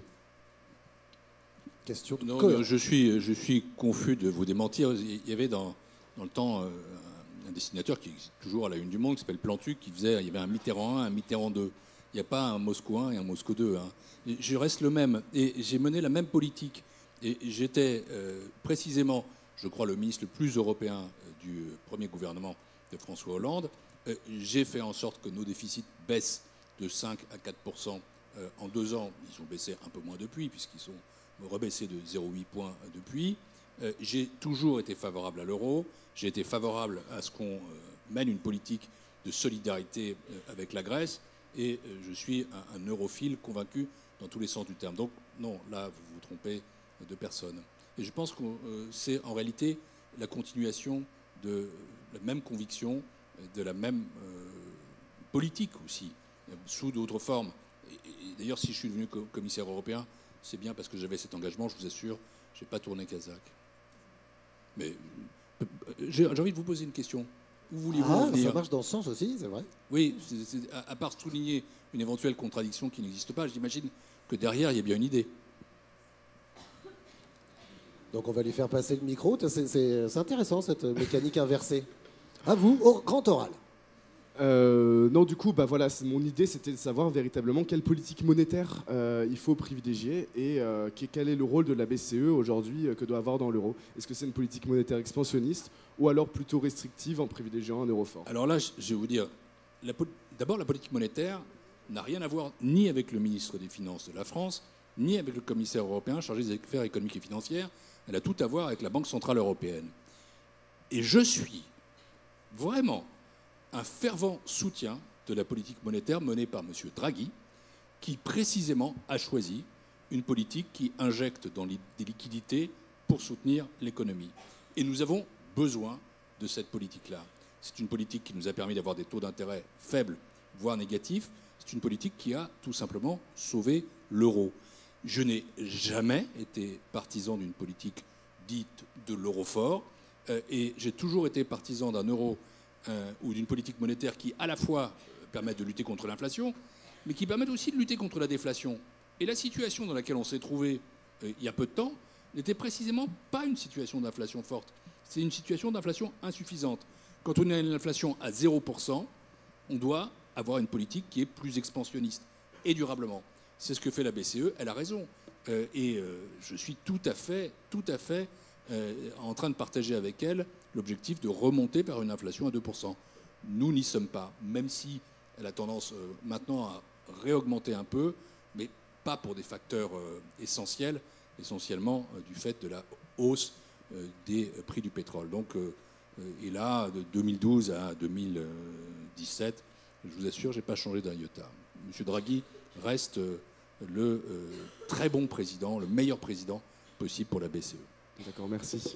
Question de non, non, je suis, je suis confus de vous démentir. Il y avait dans, dans le temps euh, un dessinateur qui existe toujours à la une du Monde, qui s'appelle Plantu, qui faisait, il y avait un Mitterrand un, un Mitterrand deux. Il n'y a pas un Moscou un et un Moscou deux. Hein. Et je reste le même. Et j'ai mené la même politique. Et j'étais euh, précisément, je crois, le ministre le plus européen euh, du premier gouvernement de François Hollande. Euh, j'ai fait en sorte que nos déficits baissent de cinq à quatre pour cent euh, en deux ans. Ils ont baissé un peu moins depuis, puisqu'ils sont rebaissés de zéro virgule huit points depuis. Euh, j'ai toujours été favorable à l'euro. J'ai été favorable à ce qu'on euh, mène une politique de solidarité euh, avec la Grèce. Et euh, je suis un, un europhile convaincu dans tous les sens du terme. Donc non, là, vous vous trompez de personne. Et je pense que euh, c'est en réalité la continuation de la même conviction, de la même euh, politique aussi, euh, sous d'autres formes. Et, et d'ailleurs, si je suis devenu co- commissaire européen, c'est bien parce que j'avais cet engagement, je vous assure, je n'ai pas tourné kazakh. Mais euh, j'ai, j'ai envie de vous poser une question. Où voulez-vous en Ah, venir ? ça marche dans ce sens aussi, c'est vrai. Oui, c'est, c'est, à, à part souligner une éventuelle contradiction qui n'existe pas, j'imagine que derrière, il y a bien une idée. Donc on va lui faire passer le micro. C'est, c'est, c'est intéressant cette mécanique inversée. À vous, au grand oral. Euh, non, du coup, bah voilà, c'est- mon idée, c'était de savoir véritablement quelle politique monétaire euh, il faut privilégier et euh, que- quel est le rôle de la B C E aujourd'hui euh, que doit avoir dans l'euro. Est-ce que c'est une politique monétaire expansionniste ou alors plutôt restrictive en privilégiant un euro fort? Alors là, je je vais vous dire, la po- d'abord, la politique monétaire n'a rien à voir ni avec le ministre des Finances de la France, ni avec le commissaire européen chargé des affaires économiques et financières. Elle a tout à voir avec la Banque centrale européenne. Et je suis vraiment un fervent soutien de la politique monétaire menée par M. Draghi, qui précisément a choisi une politique qui injecte dans les- des liquidités pour soutenir l'économie. Et nous avons besoin de cette politique-là. C'est une politique qui nous a permis d'avoir des taux d'intérêt faibles, voire négatifs. C'est une politique qui a tout simplement sauvé l'euro. Je n'ai jamais été partisan d'une politique dite de l'euro fort, euh, et j'ai toujours été partisan d'un euro euh, ou d'une politique monétaire qui, à la fois, euh, permette de lutter contre l'inflation, mais qui permette aussi de lutter contre la déflation. Et la situation dans laquelle on s'est trouvé euh, il y a peu de temps n'était précisément pas une situation d'inflation forte. C'est une situation d'inflation insuffisante. Quand on a une inflation à zéro pour cent, on doit avoir une politique qui est plus expansionniste et durablement. C'est ce que fait la B C E, elle a raison. Euh, et euh, je suis tout à fait, tout à fait euh, en train de partager avec elle l'objectif de remonter vers une inflation à deux pour cent. Nous n'y sommes pas, même si elle a tendance euh, maintenant à réaugmenter un peu, mais pas pour des facteurs euh, essentiels, essentiellement euh, du fait de la hausse euh, des prix du pétrole. Donc, euh, euh, et là, de deux mille douze à deux mille dix-sept, je vous assure, je n'ai pas changé d'un iota. M. Draghi reste euh, le euh, très bon président, le meilleur président possible pour la B C E. D'accord, merci.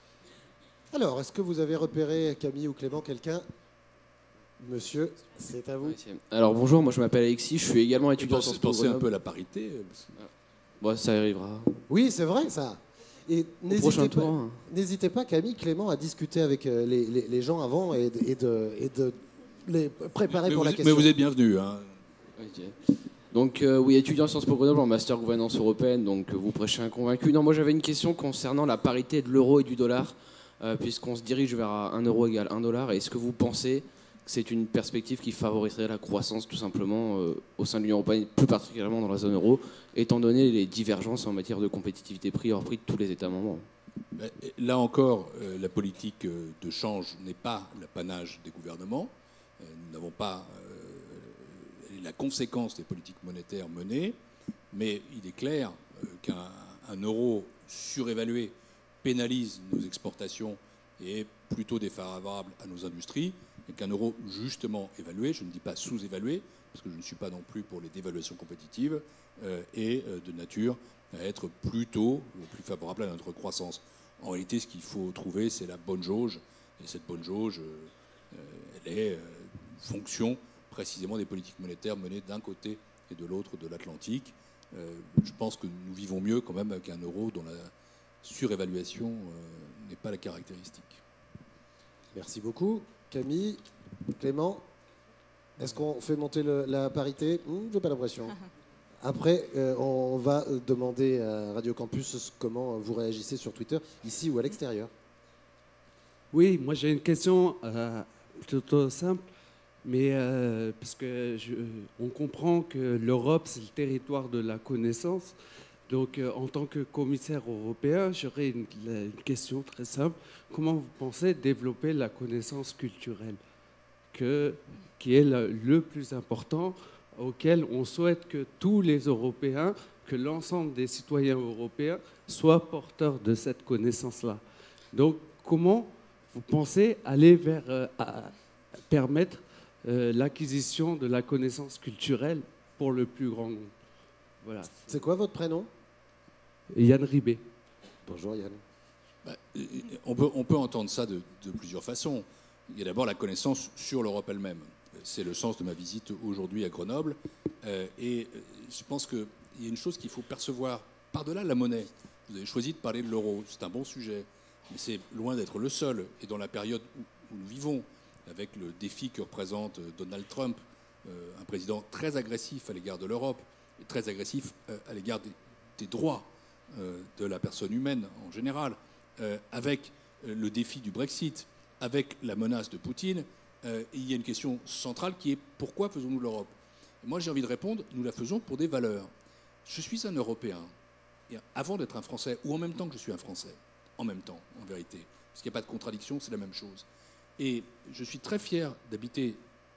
Alors, est-ce que vous avez repéré, Camille ou Clément, quelqu'un? Monsieur, c'est à vous. Alors bonjour, moi je m'appelle Alexis, je suis également étudiant à Pensez, Sciences Po pensez un Grenoble. peu à la parité. euh, parce que- Ouais, ça arrivera. Oui, c'est vrai, ça. Et n'hésitez prochain pas, tour, hein. n'hésitez pas, Camille, Clément, à discuter avec euh, les, les- les gens avant et, de- et de, et de les préparer mais, pour vous, la question. mais vous êtes bienvenus. Hein. Ok. Donc euh, oui, étudiant à Sciences Po Grenoble en master gouvernance européenne, donc euh, vous prêchez un convaincu. Non, moi j'avais une question concernant la parité de l'euro et du dollar, euh, puisqu'on se dirige vers un euro égale un dollar. Est-ce que vous pensez que c'est une perspective qui favoriserait la croissance tout simplement euh, au sein de l'Union européenne, plus particulièrement dans la zone euro, étant donné les divergences en matière de compétitivité prix hors prix de tous les États membres? Ben, là encore, euh, la politique euh, de change n'est pas l'apanage des gouvernements. Euh, nous n'avons pas euh, la conséquence des politiques monétaires menées, mais il est clair euh, qu'un un euro surévalué pénalise nos exportations et est plutôt défavorable à nos industries, et qu'un euro justement évalué, je ne dis pas sous-évalué, parce que je ne suis pas non plus pour les dévaluations compétitives, euh, est euh, de nature à être plutôt euh, plus favorable à notre croissance. En réalité, ce qu'il faut trouver, c'est la bonne jauge, et cette bonne jauge, euh, euh, elle est euh, fonction précisément des politiques monétaires menées d'un côté et de l'autre de l'Atlantique. Euh, je pense que nous vivons mieux quand même avec un euro dont la surévaluation euh, n'est pas la caractéristique. Merci beaucoup. Camille, Clément, est-ce qu'on fait monter le- la parité? Hmm, j'ai pas l'impression. Après, euh, on va demander à Radio Campus comment vous réagissez sur Twitter, ici ou à l'extérieur. Oui, moi j'ai une question euh, plutôt simple, mais euh, parce que je, on comprend que l'Europe c'est le territoire de la connaissance. Donc, euh, en tant que commissaire européen, j'aurais une, une question très simple. Comment vous pensez développer la connaissance culturelle, que, qui est le, le plus important, auquel on souhaite que tous les Européens, que l'ensemble des citoyens européens soient porteurs de cette connaissance-là. Donc, comment vous pensez aller vers euh, à permettre euh, l'acquisition de la connaissance culturelle pour le plus grand nombre? Voilà. C'est quoi votre prénom? Yann Ribé. Bonjour Yann. Bah, on, peut, on peut entendre ça de, de plusieurs façons. Il y a d'abord la connaissance sur l'Europe elle-même. C'est le sens de ma visite aujourd'hui à Grenoble. Euh, et je pense qu'il y a une chose qu'il faut percevoir par-delà la monnaie. Vous avez choisi de parler de l'euro. C'est un bon sujet. Mais c'est loin d'être le seul. Et dans la période où, où nous vivons, avec le défi que représente Donald Trump, euh, un président très agressif à l'égard de l'Europe, et très agressif euh, à l'égard des, des droits euh, de la personne humaine en général, euh, avec euh, le défi du Brexit, avec la menace de Poutine, euh, il y a une question centrale qui est pourquoi faisons-nous l'Europe? Moi j'ai envie de répondre, nous la faisons pour des valeurs. Je suis un Européen, et avant d'être un Français, ou en même temps que je suis un Français, en même temps en vérité, parce qu'il n'y a pas de contradiction, c'est la même chose. Et je suis très fier d'habiter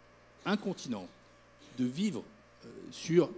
un continent, de vivre euh, sur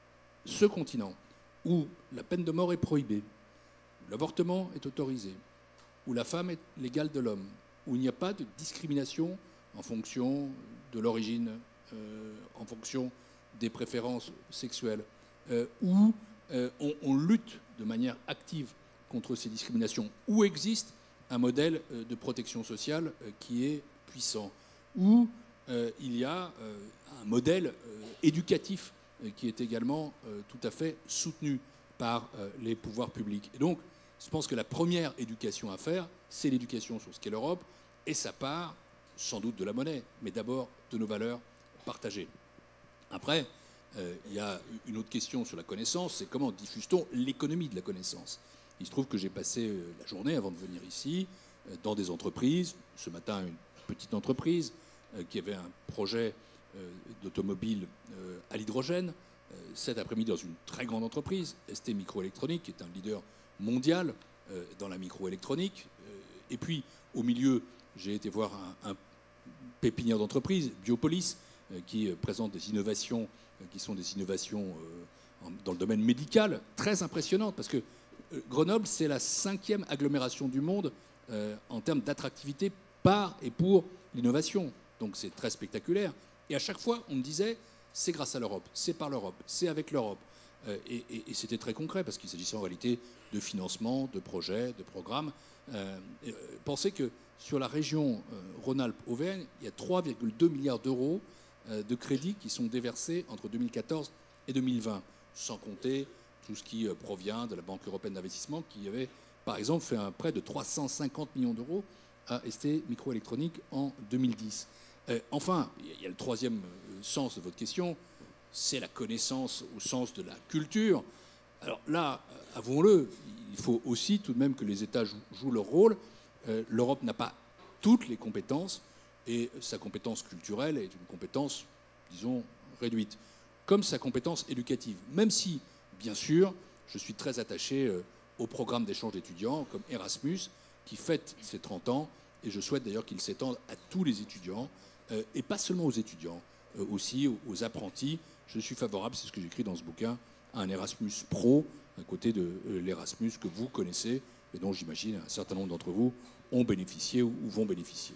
ce continent où la peine de mort est prohibée, où l'avortement est autorisé, où la femme est l'égale de l'homme, où il n'y a pas de discrimination en fonction de l'origine, euh, en fonction des préférences sexuelles, euh, où euh, on, on lutte de manière active contre ces discriminations, où existe un modèle euh, de protection sociale euh, qui est puissant, où euh, il y a euh, un modèle euh, éducatif euh, qui est également euh, tout à fait soutenu par euh, les pouvoirs publics. Et donc, je pense que la première éducation à faire, c'est l'éducation sur ce qu'est l'Europe, et ça part sans doute de la monnaie, mais d'abord de nos valeurs partagées. Après, euh, il y a une autre question sur la connaissance, c'est comment diffuse-t-on l'économie de la connaissance? Il se trouve que j'ai passé euh, la journée avant de venir ici, euh, dans des entreprises, ce matin une petite entreprise euh, qui avait un projet euh, d'automobile euh, à l'hydrogène, euh, cet après-midi dans une très grande entreprise, S T Microélectronique, qui est un leader mondial euh, dans la microélectronique. Euh, et puis, au milieu, j'ai été voir un, un pépinière d'entreprise, Biopolis, euh, qui euh, présente des innovations euh, qui sont des innovations euh, en, dans le domaine médical, très impressionnantes, parce que euh, Grenoble, c'est la cinquième agglomération du monde euh, en termes d'attractivité par et pour l'innovation. Donc c'est très spectaculaire. Et à chaque fois, on me disait, c'est grâce à l'Europe, c'est par l'Europe, c'est avec l'Europe. Euh, et et, et c'était très concret, parce qu'il s'agissait en réalité de financement, de projets, de programmes. Euh, euh, pensez que sur la région euh, Rhône-Alpes-Auvergne, il y a trois virgule deux milliards d'euros euh, de crédits qui sont déversés entre deux mille quatorze et deux mille vingt, sans compter tout ce qui euh, provient de la Banque européenne d'investissement, qui avait, par exemple, fait un prêt de trois cent cinquante millions d'euros à S T Microélectronique en deux mille dix. Euh, enfin, il y a le troisième euh, sens de votre question, c'est la connaissance au sens de la culture. Alors là, euh, avouons-le, il faut aussi tout de même que les États jouent, jouent leur rôle. Euh, L'Europe n'a pas toutes les compétences, et sa compétence culturelle est une compétence, disons, réduite, comme sa compétence éducative. Même si, bien sûr, je suis très attaché euh, au programme d'échange d'étudiants comme Erasmus, qui fête ses trente ans, et je souhaite d'ailleurs qu'il s'étende à tous les étudiants, euh, et pas seulement aux étudiants, euh, aussi aux, aux apprentis. Je suis favorable, c'est ce que j'écris dans ce bouquin, à un Erasmus Pro, à côté de euh, l'Erasmus que vous connaissez, et dont j'imagine un certain nombre d'entre vous ont bénéficié ou, ou vont bénéficier.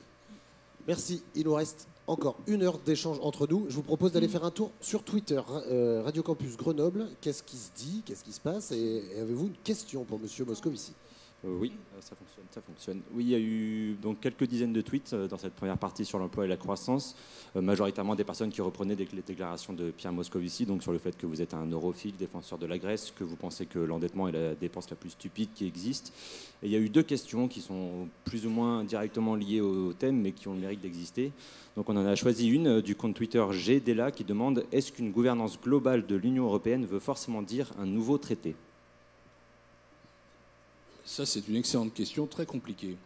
Merci. Il nous reste encore une heure d'échange entre nous. Je vous propose d'aller faire un tour sur Twitter, euh, Radio Campus Grenoble. Qu'est-ce qui se dit? Qu'est-ce qui se passe? Et, et avez-vous une question pour Monsieur Moscovici? Euh, oui, ça fonctionne, ça fonctionne. Oui, il y a eu donc quelques dizaines de tweets euh, dans cette première partie sur l'emploi et la croissance, euh, majoritairement des personnes qui reprenaient des, les déclarations de Pierre Moscovici, donc sur le fait que vous êtes un europhile, défenseur de la Grèce, que vous pensez que l'endettement est la dépense la plus stupide qui existe. Et il y a eu deux questions qui sont plus ou moins directement liées au thème, mais qui ont le mérite d'exister. Donc on en a choisi une euh, du compte Twitter G Della qui demande « Est-ce qu'une gouvernance globale de l'Union européenne veut forcément dire un nouveau traité ?» Ça, c'est une excellente question, très compliquée.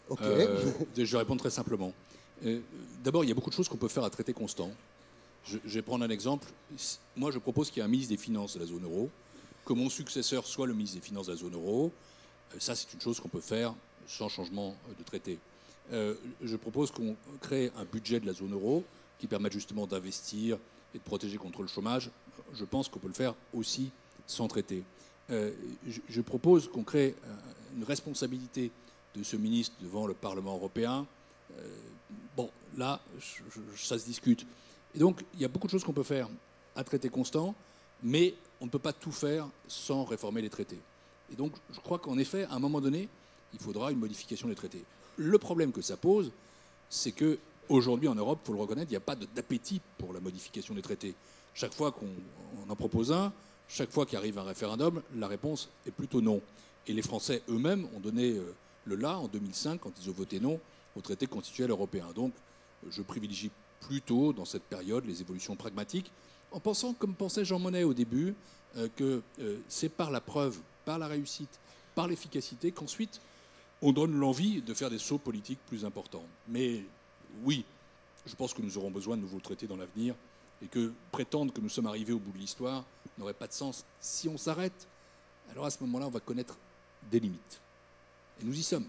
Ok. Euh, je vais répondre très simplement. Euh, D'abord, il y a beaucoup de choses qu'on peut faire à traité constant. Je, je vais prendre un exemple. Moi, je propose qu'il y ait un ministre des Finances de la zone euro, que mon successeur soit le ministre des Finances de la zone euro. Euh, ça, c'est une chose qu'on peut faire sans changement de traité. Euh, je propose qu'on crée un budget de la zone euro qui permette justement d'investir et de protéger contre le chômage. Je pense qu'on peut le faire aussi sans traité. Euh, je, je propose qu'on crée une responsabilité de ce ministre devant le Parlement européen. Euh, bon, là, je, je, ça se discute. Et donc, il y a beaucoup de choses qu'on peut faire à traité constant, mais on ne peut pas tout faire sans réformer les traités. Et donc, je crois qu'en effet, à un moment donné, il faudra une modification des traités. Le problème que ça pose, c'est qu'aujourd'hui, en Europe, il faut le reconnaître, il n'y a pas d'appétit pour la modification des traités. Chaque fois qu'on en propose un, chaque fois qu'arrive un référendum, la réponse est plutôt non. Et les Français eux-mêmes ont donné le là en deux mille cinq quand ils ont voté non au traité constitutionnel européen. Donc, je privilégie plutôt, dans cette période, les évolutions pragmatiques, en pensant, comme pensait Jean Monnet au début, euh, que euh, c'est par la preuve, par la réussite, par l'efficacité qu'ensuite on donne l'envie de faire des sauts politiques plus importants. Mais oui, je pense que nous aurons besoin de nouveaux traités dans l'avenir et que prétendre que nous sommes arrivés au bout de l'histoire n'aurait pas de sens. Si on s'arrête, alors à ce moment-là, on va connaître des limites. Et nous y sommes.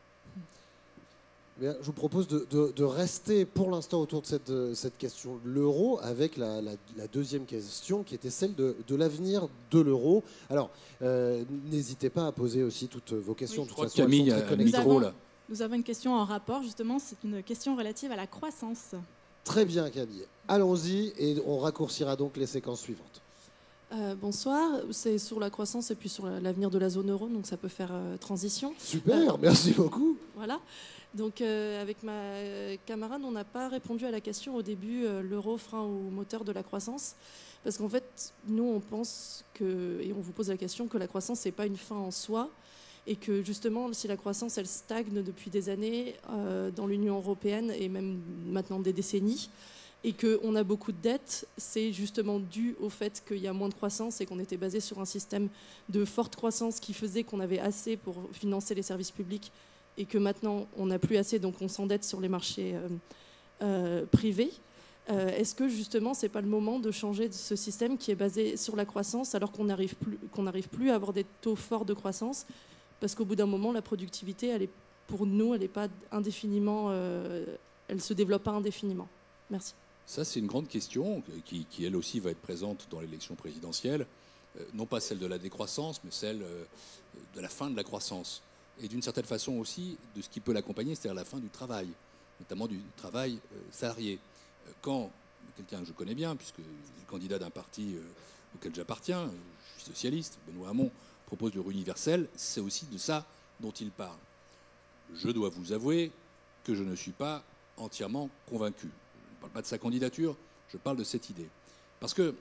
Bien, je vous propose de, de, de rester pour l'instant autour de cette, de cette question de l'euro avec la, la, la deuxième question qui était celle de, de l'avenir de l'euro. Alors, euh, n'hésitez pas à poser aussi toutes vos questions. Oui. De Je crois toute que façon, Camille elles sont a très un connectées. micro là. Nous avons une question en rapport, justement, c'est une question relative à la croissance. Très bien, Camille. Allons-y et on raccourcira donc les séquences suivantes. Euh, bonsoir, c'est sur la croissance et puis sur l'avenir de la zone euro, donc ça peut faire euh, transition. Super, Euh, merci beaucoup. Voilà. Donc euh, avec ma camarade, on n'a pas répondu à la question au début, euh, l'euro frein ou moteur de la croissance. Parce qu'en fait, nous, on pense que, et on vous pose la question, que la croissance, n'est pas une fin en soi. Et que justement, si la croissance, elle stagne depuis des années euh, dans l'Union européenne et même maintenant des décennies, et qu'on a beaucoup de dettes, c'est justement dû au fait qu'il y a moins de croissance et qu'on était basé sur un système de forte croissance qui faisait qu'on avait assez pour financer les services publics et que maintenant on n'a plus assez, donc on s'endette sur les marchés euh, euh, privés. Euh, Est-ce que justement c'est pas le moment de changer de ce système qui est basé sur la croissance alors qu'on n'arrive plus, qu'on n'arrive plus à avoir des taux forts de croissance parce qu'au bout d'un moment la productivité, elle est, pour nous, elle n'est pas indéfiniment, euh, elle se développe pas indéfiniment. Merci. Ça, c'est une grande question qui, qui, elle aussi, va être présente dans l'élection présidentielle. Euh, non pas celle de la décroissance, mais celle euh, de la fin de la croissance. Et d'une certaine façon aussi, de ce qui peut l'accompagner, c'est-à-dire la fin du travail, notamment du travail euh, salarié. Euh, quand quelqu'un que je connais bien, puisque je suis candidat d'un parti euh, auquel j'appartiens, je suis socialiste, Benoît Hamon, propose le revenu universel, c'est aussi de ça dont il parle. Je dois vous avouer que je ne suis pas entièrement convaincu. Je ne parle pas de sa candidature, je parle de cette idée. Parce que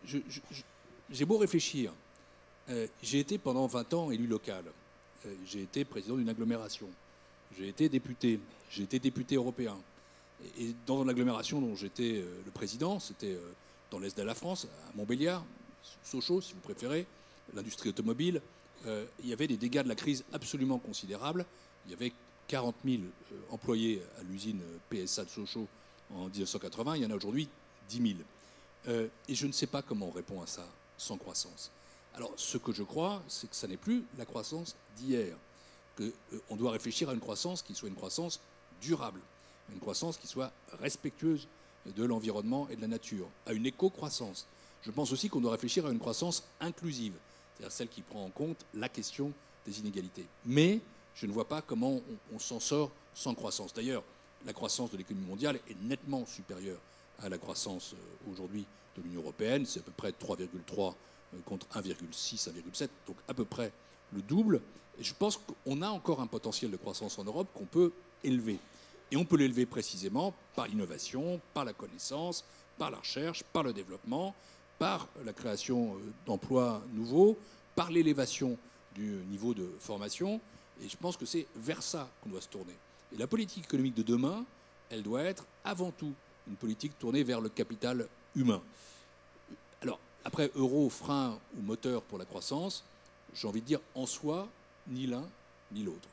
j'ai beau réfléchir, euh, j'ai été pendant vingt ans élu local, euh, j'ai été président d'une agglomération, j'ai été député, j'ai été député européen. Et, et dans l'agglomération dont j'étais euh, le président, c'était euh, dans l'est de la France, à Montbéliard, Sochaux si vous préférez, l'industrie automobile, euh, il y avait des dégâts de la crise absolument considérables. Il y avait quarante mille euh, employés à l'usine P S A de Sochaux en mille neuf cent quatre-vingts, il y en a aujourd'hui dix mille. Euh, et je ne sais pas comment on répond à ça sans croissance. Alors, ce que je crois, c'est que ça n'est plus la croissance d'hier, qu'on euh, doit réfléchir à une croissance qui soit une croissance durable, une croissance qui soit respectueuse de l'environnement et de la nature, à une éco-croissance. Je pense aussi qu'on doit réfléchir à une croissance inclusive, c'est-à-dire celle qui prend en compte la question des inégalités. Mais je ne vois pas comment on, on s'en sort sans croissance. D'ailleurs, la croissance de l'économie mondiale est nettement supérieure à la croissance euh, aujourd'hui de l'Union européenne. C'est à peu près trois virgule trois euh, contre un virgule six, un virgule sept, donc à peu près le double. Et je pense qu'on a encore un potentiel de croissance en Europe qu'on peut élever. Et on peut l'élever précisément par l'innovation, par la connaissance, par la recherche, par le développement, par la création euh, d'emplois nouveaux, par l'élévation du niveau de formation. Et je pense que c'est vers ça qu'on doit se tourner. Et la politique économique de demain, elle doit être avant tout une politique tournée vers le capital humain. Alors, après, euro, frein ou moteur pour la croissance, j'ai envie de dire en soi, ni l'un ni l'autre.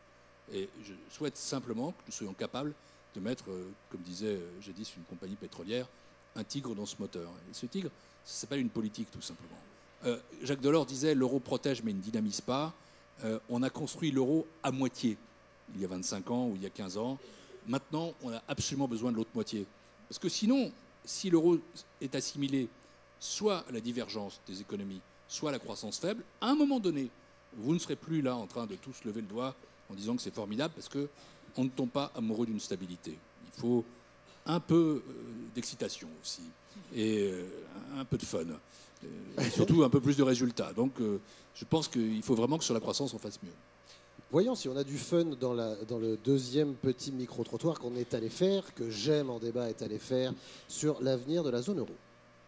Et je souhaite simplement que nous soyons capables de mettre, comme disait jadis une compagnie pétrolière, un tigre dans ce moteur. Et ce tigre, ça s'appelle une politique, tout simplement. Euh, Jacques Delors disait « l'euro protège mais ne dynamise pas euh, ». On a construit l'euro à moitié, il y a vingt-cinq ans ou il y a quinze ans. Maintenant, on a absolument besoin de l'autre moitié. Parce que sinon, si l'euro est assimilé soit à la divergence des économies, soit à la croissance faible, à un moment donné, vous ne serez plus là en train de tous lever le doigt en disant que c'est formidable parce qu'on ne tombe pas amoureux d'une stabilité. Il faut un peu euh, d'excitation aussi et euh, un peu de fun. Euh, et surtout un peu plus de résultats. Donc euh, je pense qu'il faut vraiment que sur la croissance, on fasse mieux. Voyons si on a du fun dans, la, dans le deuxième petit micro-trottoir qu'on est allé faire, que J'aime en débat est allé faire, sur l'avenir de la zone euro.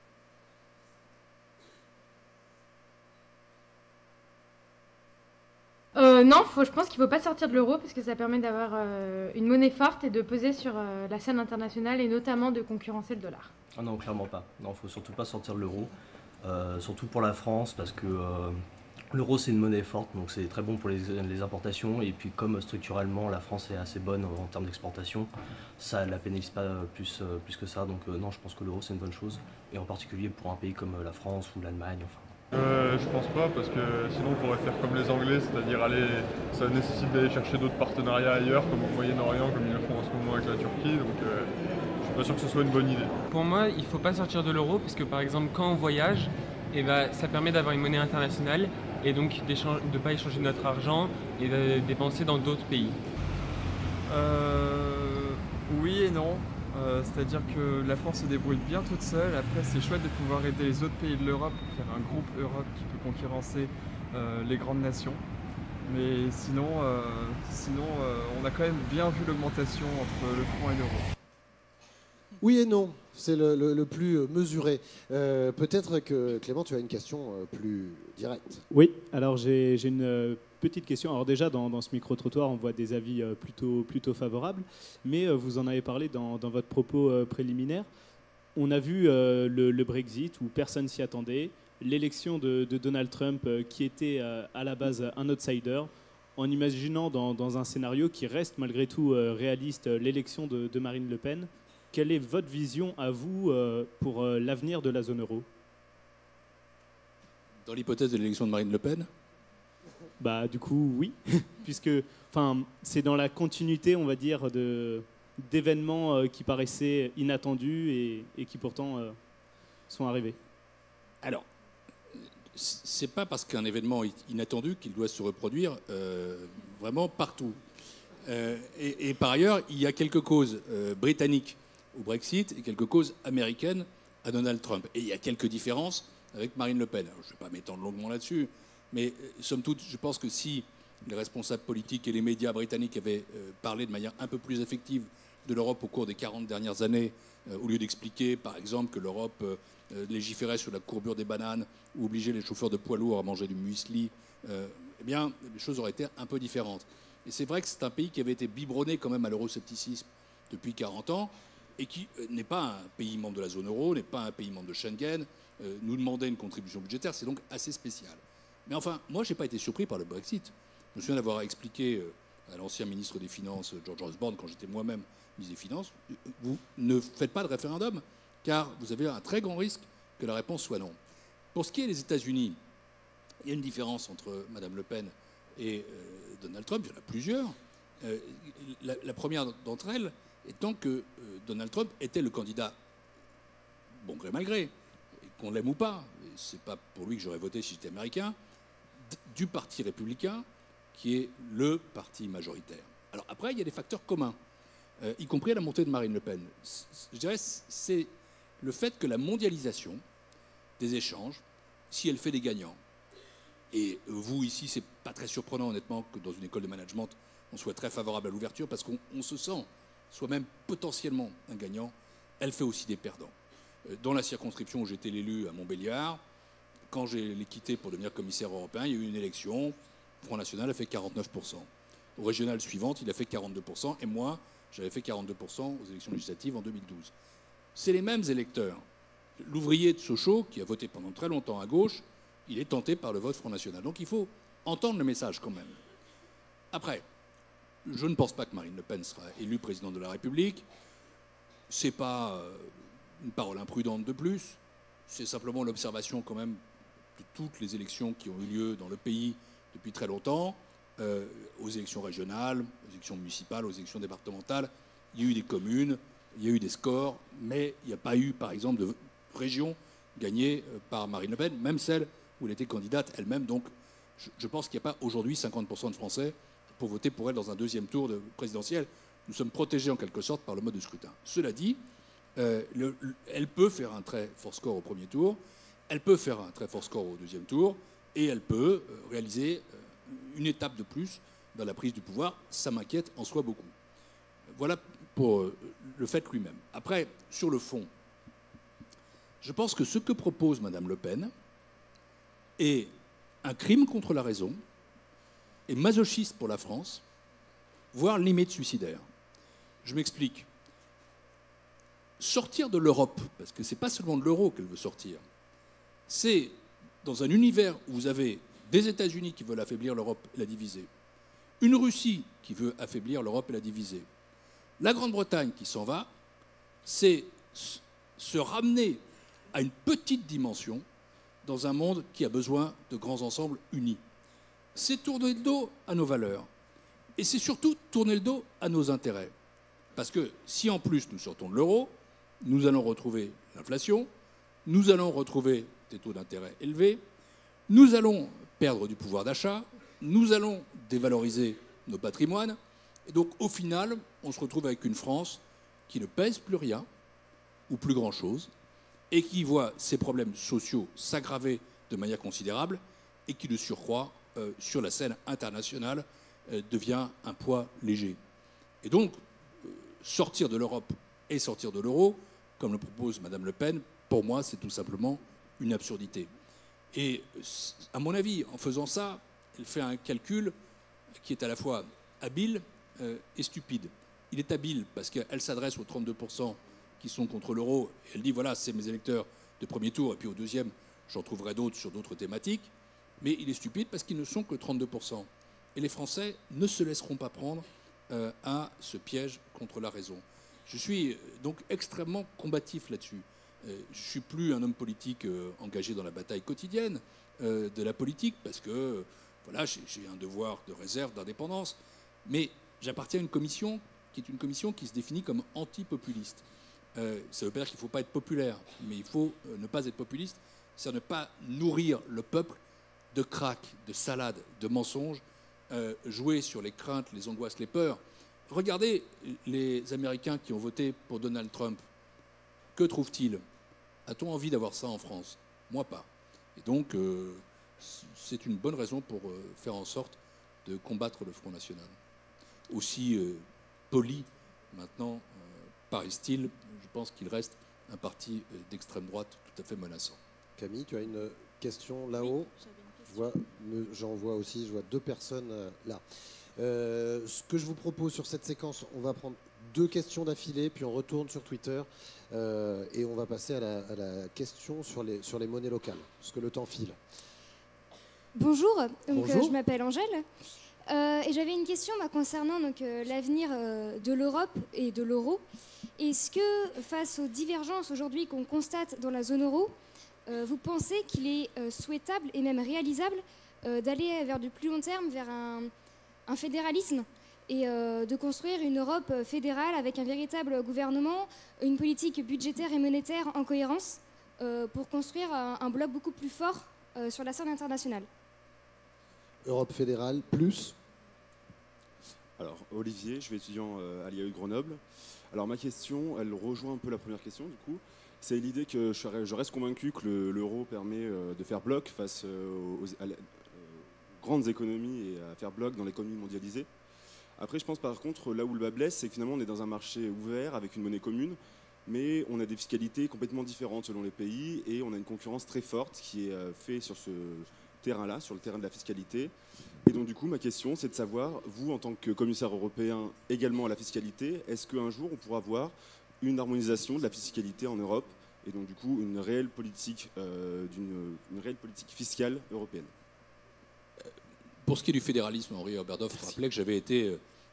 Euh, non, faut, je pense qu'il ne faut pas sortir de l'euro parce que ça permet d'avoir euh, une monnaie forte et de peser sur euh, la scène internationale et notamment de concurrencer le dollar. Ah non, clairement pas. Non, il ne faut surtout pas sortir de l'euro, euh, surtout pour la France parce que euh, l'euro c'est une monnaie forte, donc c'est très bon pour les, les importations et puis comme structurellement la France est assez bonne en termes d'exportation, ça ne la pénalise pas plus, euh, plus que ça. Donc euh, non, je pense que l'euro c'est une bonne chose et en particulier pour un pays comme la France ou l'Allemagne. Enfin, Euh, je pense pas parce que sinon il faudrait faire comme les Anglais, c'est-à-dire aller, ça nécessite d'aller chercher d'autres partenariats ailleurs comme au Moyen-Orient, comme ils le font en ce moment avec la Turquie, donc euh, je suis pas sûr que ce soit une bonne idée. Pour moi, il faut pas sortir de l'euro parce que par exemple quand on voyage, eh ben, ça permet d'avoir une monnaie internationale et donc de ne pas échanger notre argent et de dépenser dans d'autres pays. Euh, oui et non. Euh, C'est-à-dire que la France se débrouille bien toute seule. Après, c'est chouette de pouvoir aider les autres pays de l'Europe pour faire un groupe Europe qui peut concurrencer euh, les grandes nations. Mais sinon, euh, sinon euh, on a quand même bien vu l'augmentation entre le franc et l'euro. Oui et non, c'est le, le, le plus mesuré. Euh, Peut-être que Clément, tu as une question plus directe. Oui, alors j'ai une petite question. Alors déjà, dans, dans ce micro-trottoir, on voit des avis plutôt, plutôt favorables, mais vous en avez parlé dans, dans votre propos préliminaire. On a vu euh, le, le Brexit où personne s'y attendait, l'élection de, de Donald Trump euh, qui était euh, à la base un outsider, en imaginant dans, dans un scénario qui reste malgré tout euh, réaliste l'élection de, de Marine Le Pen. Quelle est votre vision à vous euh, pour euh, l'avenir de la zone euro? Dans l'hypothèse de l'élection de Marine Le Pen? Bah du coup oui, puisque enfin c'est dans la continuité, on va dire, de d'événements euh, qui paraissaient inattendus et, et qui pourtant euh, sont arrivés. Alors, c'est pas parce qu'un événement est inattendu qu'il doit se reproduire euh, vraiment partout. Euh, et, et par ailleurs, il y a quelques causes euh, britanniques au Brexit et quelques causes américaines à Donald Trump. Et il y a quelques différences avec Marine Le Pen. Alors, je ne vais pas m'étendre longuement là-dessus, mais euh, somme toute, je pense que si les responsables politiques et les médias britanniques avaient euh, parlé de manière un peu plus effective de l'Europe au cours des quarante dernières années, euh, au lieu d'expliquer, par exemple, que l'Europe euh, légiférait sur la courbure des bananes ou obligeait les chauffeurs de poids lourds à manger du muesli, euh, eh bien, les choses auraient été un peu différentes. Et c'est vrai que c'est un pays qui avait été biberonné quand même à l'euroscepticisme depuis quarante ans et qui n'est pas un pays membre de la zone euro, n'est pas un pays membre de Schengen, euh, nous demandait une contribution budgétaire, c'est donc assez spécial. Mais enfin, moi, je n'ai pas été surpris par le Brexit. Je me souviens d'avoir expliqué à l'ancien ministre des Finances, George Osborne, quand j'étais moi-même ministre des Finances, vous ne faites pas de référendum, car vous avez un très grand risque que la réponse soit non. Pour ce qui est des États-Unis, il y a une différence entre Mme Le Pen et euh, Donald Trump, il y en a plusieurs. Euh, la, la première d'entre elles étant que euh, Donald Trump était le candidat, bon gré mal gré, qu'on l'aime ou pas, c'est pas pour lui que j'aurais voté si j'étais américain, du parti républicain, qui est le parti majoritaire. Alors après, il y a des facteurs communs, euh, y compris à la montée de Marine Le Pen. Je dirais c'est le fait que la mondialisation des échanges, si elle fait des gagnants, et vous ici, c'est pas très surprenant honnêtement que dans une école de management, on soit très favorable à l'ouverture parce qu'on se sent soi-même potentiellement un gagnant, elle fait aussi des perdants. Dans la circonscription où j'étais l'élu à Montbéliard, quand j'ai quitté pour devenir commissaire européen, il y a eu une élection, Front National a fait quarante-neuf pour cent. Au régional suivante, il a fait quarante-deux pour cent, et moi, j'avais fait quarante-deux pour cent aux élections législatives en deux mille douze. C'est les mêmes électeurs. L'ouvrier de Sochaux, qui a voté pendant très longtemps à gauche, il est tenté par le vote Front National. Donc il faut entendre le message quand même. Après, je ne pense pas que Marine Le Pen sera élue présidente de la République. Ce n'est pas euh, une parole imprudente de plus. C'est simplement l'observation quand même de toutes les élections qui ont eu lieu dans le pays depuis très longtemps, euh, aux élections régionales, aux élections municipales, aux élections départementales. Il y a eu des communes, il y a eu des scores, mais il n'y a pas eu, par exemple, de région gagnée par Marine Le Pen, même celle où elle était candidate elle-même. Donc, je, je pense qu'il n'y a pas aujourd'hui cinquante pour cent de Français pour voter pour elle dans un deuxième tour de présidentiel. Nous sommes protégés en quelque sorte par le mode de scrutin. Cela dit, euh, le, le, elle peut faire un très fort score au premier tour, elle peut faire un très fort score au deuxième tour, et elle peut euh, réaliser euh, une étape de plus dans la prise du pouvoir. Ça m'inquiète en soi beaucoup. Voilà pour euh, le fait lui-même. Après, sur le fond, je pense que ce que propose Madame Le Pen est un crime contre la raison, et masochiste pour la France, voire limite suicidaire. Je m'explique. Sortir de l'Europe, parce que ce n'est pas seulement de l'euro qu'elle veut sortir, c'est dans un univers où vous avez des États-Unis qui veulent affaiblir l'Europe et la diviser, une Russie qui veut affaiblir l'Europe et la diviser, la Grande-Bretagne qui s'en va, c'est se ramener à une petite dimension dans un monde qui a besoin de grands ensembles unis. C'est tourner le dos à nos valeurs. Et c'est surtout tourner le dos à nos intérêts. Parce que si en plus nous sortons de l'euro, nous allons retrouver l'inflation, nous allons retrouver des taux d'intérêt élevés, nous allons perdre du pouvoir d'achat, nous allons dévaloriser nos patrimoines. Et donc au final, on se retrouve avec une France qui ne pèse plus rien, ou plus grand-chose, et qui voit ses problèmes sociaux s'aggraver de manière considérable, et qui, de surcroît, euh, sur la scène internationale, euh, devient un poids léger. Et donc, euh, sortir de l'Europe et sortir de l'euro, comme le propose Madame Le Pen, pour moi, c'est tout simplement une absurdité. Et à mon avis, en faisant ça, elle fait un calcul qui est à la fois habile euh, et stupide. Il est habile parce qu'elle s'adresse aux trente-deux pour cent qui sont contre l'euro. Elle dit, voilà, c'est mes électeurs de premier tour, et puis au deuxième, j'en trouverai d'autres sur d'autres thématiques. Mais il est stupide parce qu'ils ne sont que trente-deux pour cent. Et les Français ne se laisseront pas prendre euh, à ce piège contre la raison. Je suis donc extrêmement combatif là-dessus. Euh, je ne suis plus un homme politique euh, engagé dans la bataille quotidienne euh, de la politique, parce que euh, voilà, j'ai un devoir de réserve, d'indépendance. Mais j'appartiens à une commission qui est une commission qui se définit comme anti-populiste. Euh, ça veut pas dire qu'il ne faut pas être populaire, mais il faut euh, ne pas être populiste, c'est ne pas nourrir le peuple de crack, de salade, de mensonges, euh, jouer sur les craintes, les angoisses, les peurs. Regardez les Américains qui ont voté pour Donald Trump. Que trouvent-ils? A-t-on envie d'avoir ça en France? Moi pas. Et donc, euh, c'est une bonne raison pour euh, faire en sorte de combattre le Front National. Aussi euh, poli, maintenant, euh, paraît-il, je pense qu'il reste un parti euh, d'extrême droite tout à fait menaçant. Camille, tu as une question là-haut? Oui, j'en vois aussi, je vois deux personnes euh, là. Euh, ce que je vous propose sur cette séquence, on va prendre deux questions d'affilée, puis on retourne sur Twitter euh, et on va passer à la, à la question sur les, sur les monnaies locales, parce que le temps file. Bonjour, donc, Bonjour. Euh, je m'appelle Angèle euh, et j'avais une question bah, concernant donc, euh, l'avenir euh, de l'Europe et de l'euro. Est-ce que face aux divergences aujourd'hui qu'on constate dans la zone euro, euh, vous pensez qu'il est euh, souhaitable et même réalisable euh, d'aller vers du plus long terme, vers un, un fédéralisme et euh, de construire une Europe fédérale avec un véritable gouvernement, une politique budgétaire et monétaire en cohérence euh, pour construire un, un bloc beaucoup plus fort euh, sur la scène internationale? Europe fédérale plus. Alors, Olivier, je vais étudiant euh, à l'I A U de Grenoble. Alors, ma question, elle rejoint un peu la première question, du coup. C'est l'idée que je, serais, je reste convaincu que l'euro permet euh, de faire bloc face euh, aux, à, aux grandes économies et à faire bloc dans l'économie mondialisée. Après, je pense par contre, là où le bas blesse, c'est que finalement, on est dans un marché ouvert avec une monnaie commune, mais on a des fiscalités complètement différentes selon les pays et on a une concurrence très forte qui est euh, faite sur ce terrain-là, sur le terrain de la fiscalité. Et donc, du coup, ma question, c'est de savoir, vous, en tant que commissaire européen également à la fiscalité, est-ce qu'un jour, on pourra voir une harmonisation de la fiscalité en Europe et donc, du coup, une réelle politique, euh, d'une, une réelle politique fiscale européenne? Pour ce qui est du fédéralisme, Henri Oberhof rappelait que j'avais été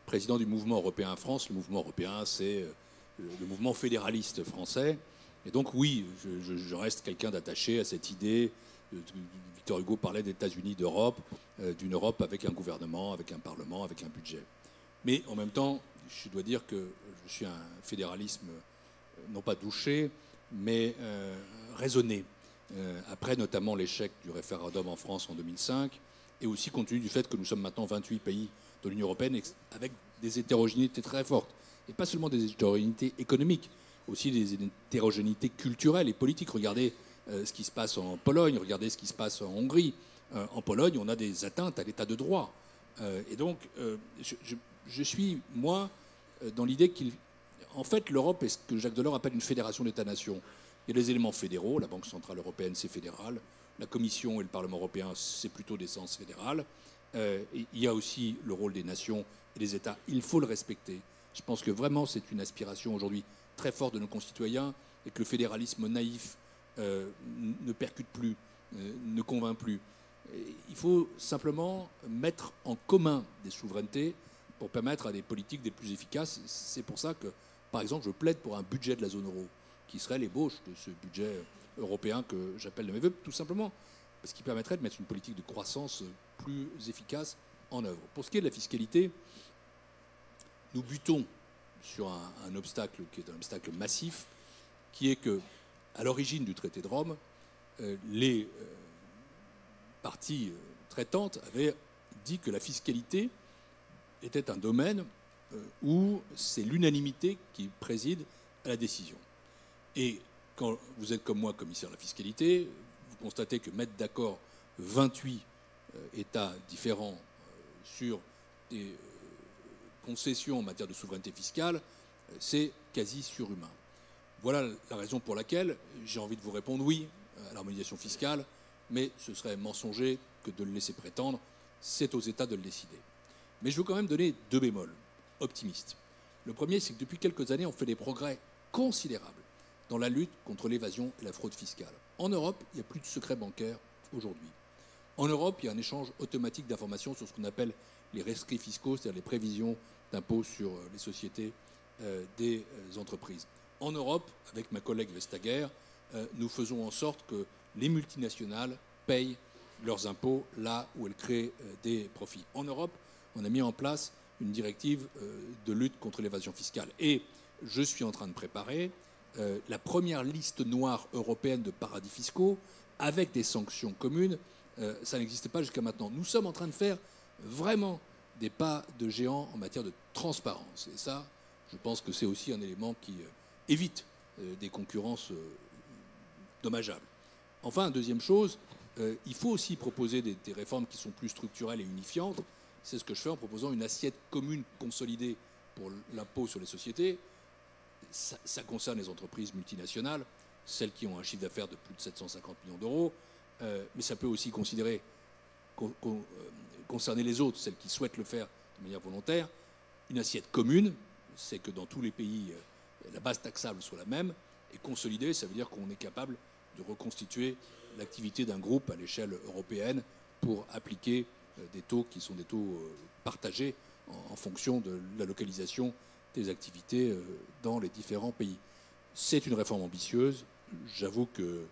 président du mouvement européen France. Le mouvement européen, c'est euh, le mouvement fédéraliste français. Et donc oui, je, je, je reste quelqu'un d'attaché à cette idée. Victor Hugo parlait d'États-Unis d'Europe, euh, d'une Europe avec un gouvernement, avec un parlement, avec un budget. Mais en même temps, je dois dire que je suis un fédéralisme non pas douché, mais euh, raisonné. Euh, après notamment l'échec du référendum en France en deux mille cinq, et aussi compte tenu du fait que nous sommes maintenant vingt-huit pays de l'Union européenne avec des hétérogénéités très fortes. Et pas seulement des hétérogénéités économiques, aussi des hétérogénéités culturelles et politiques. Regardez euh, ce qui se passe en Pologne, regardez ce qui se passe en Hongrie. Euh, en Pologne, on a des atteintes à l'état de droit. Euh, et donc, euh, je, je, je suis, moi, euh, dans l'idée qu'il... En fait, l'Europe est ce que Jacques Delors appelle une fédération d'États-nations. Il y a des éléments fédéraux, la Banque centrale européenne, c'est fédéral. La Commission et le Parlement européen, c'est plutôt d'essence fédérale. Euh, et il y a aussi le rôle des nations et des États. Il faut le respecter. Je pense que vraiment, c'est une aspiration aujourd'hui très forte de nos concitoyens et que le fédéralisme naïf euh, ne percute plus, euh, ne convainc plus. Et il faut simplement mettre en commun des souverainetés pour permettre à des politiques des plus efficaces. C'est pour ça que, par exemple, je plaide pour un budget de la zone euro, qui serait l'ébauche de ce budget européen que j'appelle de mes voeux, tout simplement parce qu'il permettrait de mettre une politique de croissance plus efficace en œuvre. Pour ce qui est de la fiscalité, nous butons sur un, un obstacle qui est un obstacle massif, qui est que, à l'origine du traité de Rome, euh, les euh, parties euh, traitantes avaient dit que la fiscalité était un domaine euh, où c'est l'unanimité qui préside à la décision. Et quand vous êtes comme moi commissaire de la fiscalité, vous constatez que mettre d'accord vingt-huit euh, États différents euh, sur des euh, concessions en matière de souveraineté fiscale, euh, c'est quasi surhumain. Voilà la raison pour laquelle j'ai envie de vous répondre oui à l'harmonisation fiscale, mais ce serait mensonger que de le laisser prétendre. C'est aux États de le décider. Mais je veux quand même donner deux bémols optimistes. Le premier, c'est que depuis quelques années, on fait des progrès considérables dans la lutte contre l'évasion et la fraude fiscale. En Europe, il n'y a plus de secret bancaire aujourd'hui. En Europe, il y a un échange automatique d'informations sur ce qu'on appelle les rescrits fiscaux, c'est-à-dire les prévisions d'impôts sur les sociétés euh, des entreprises. En Europe, avec ma collègue Vestager, euh, nous faisons en sorte que les multinationales payent leurs impôts là où elles créent euh, des profits. En Europe, on a mis en place une directive euh, de lutte contre l'évasion fiscale. Et je suis en train de préparer euh, la première liste noire européenne de paradis fiscaux avec des sanctions communes. Euh, ça n'existait pas jusqu'à maintenant. Nous sommes en train de faire vraiment des pas de géant en matière de transparence. Et ça, je pense que c'est aussi un élément qui euh, évite euh, des concurrences euh, dommageables. Enfin, deuxième chose, euh, il faut aussi proposer des, des réformes qui sont plus structurelles et unifiantes. C'est ce que je fais en proposant une assiette commune consolidée pour l'impôt sur les sociétés. Ça, ça concerne les entreprises multinationales, celles qui ont un chiffre d'affaires de plus de sept cent cinquante millions d'euros, euh, mais ça peut aussi considérer, con, con, euh, concerner les autres, celles qui souhaitent le faire de manière volontaire. Une assiette commune, c'est que dans tous les pays, euh, la base taxable soit la même, et consolidée, ça veut dire qu'on est capable de reconstituer l'activité d'un groupe à l'échelle européenne pour appliquer euh, des taux qui sont des taux euh, partagés en, en fonction de la localisation des activités euh, dans les différents pays. C'est une réforme ambitieuse. J'avoue que euh,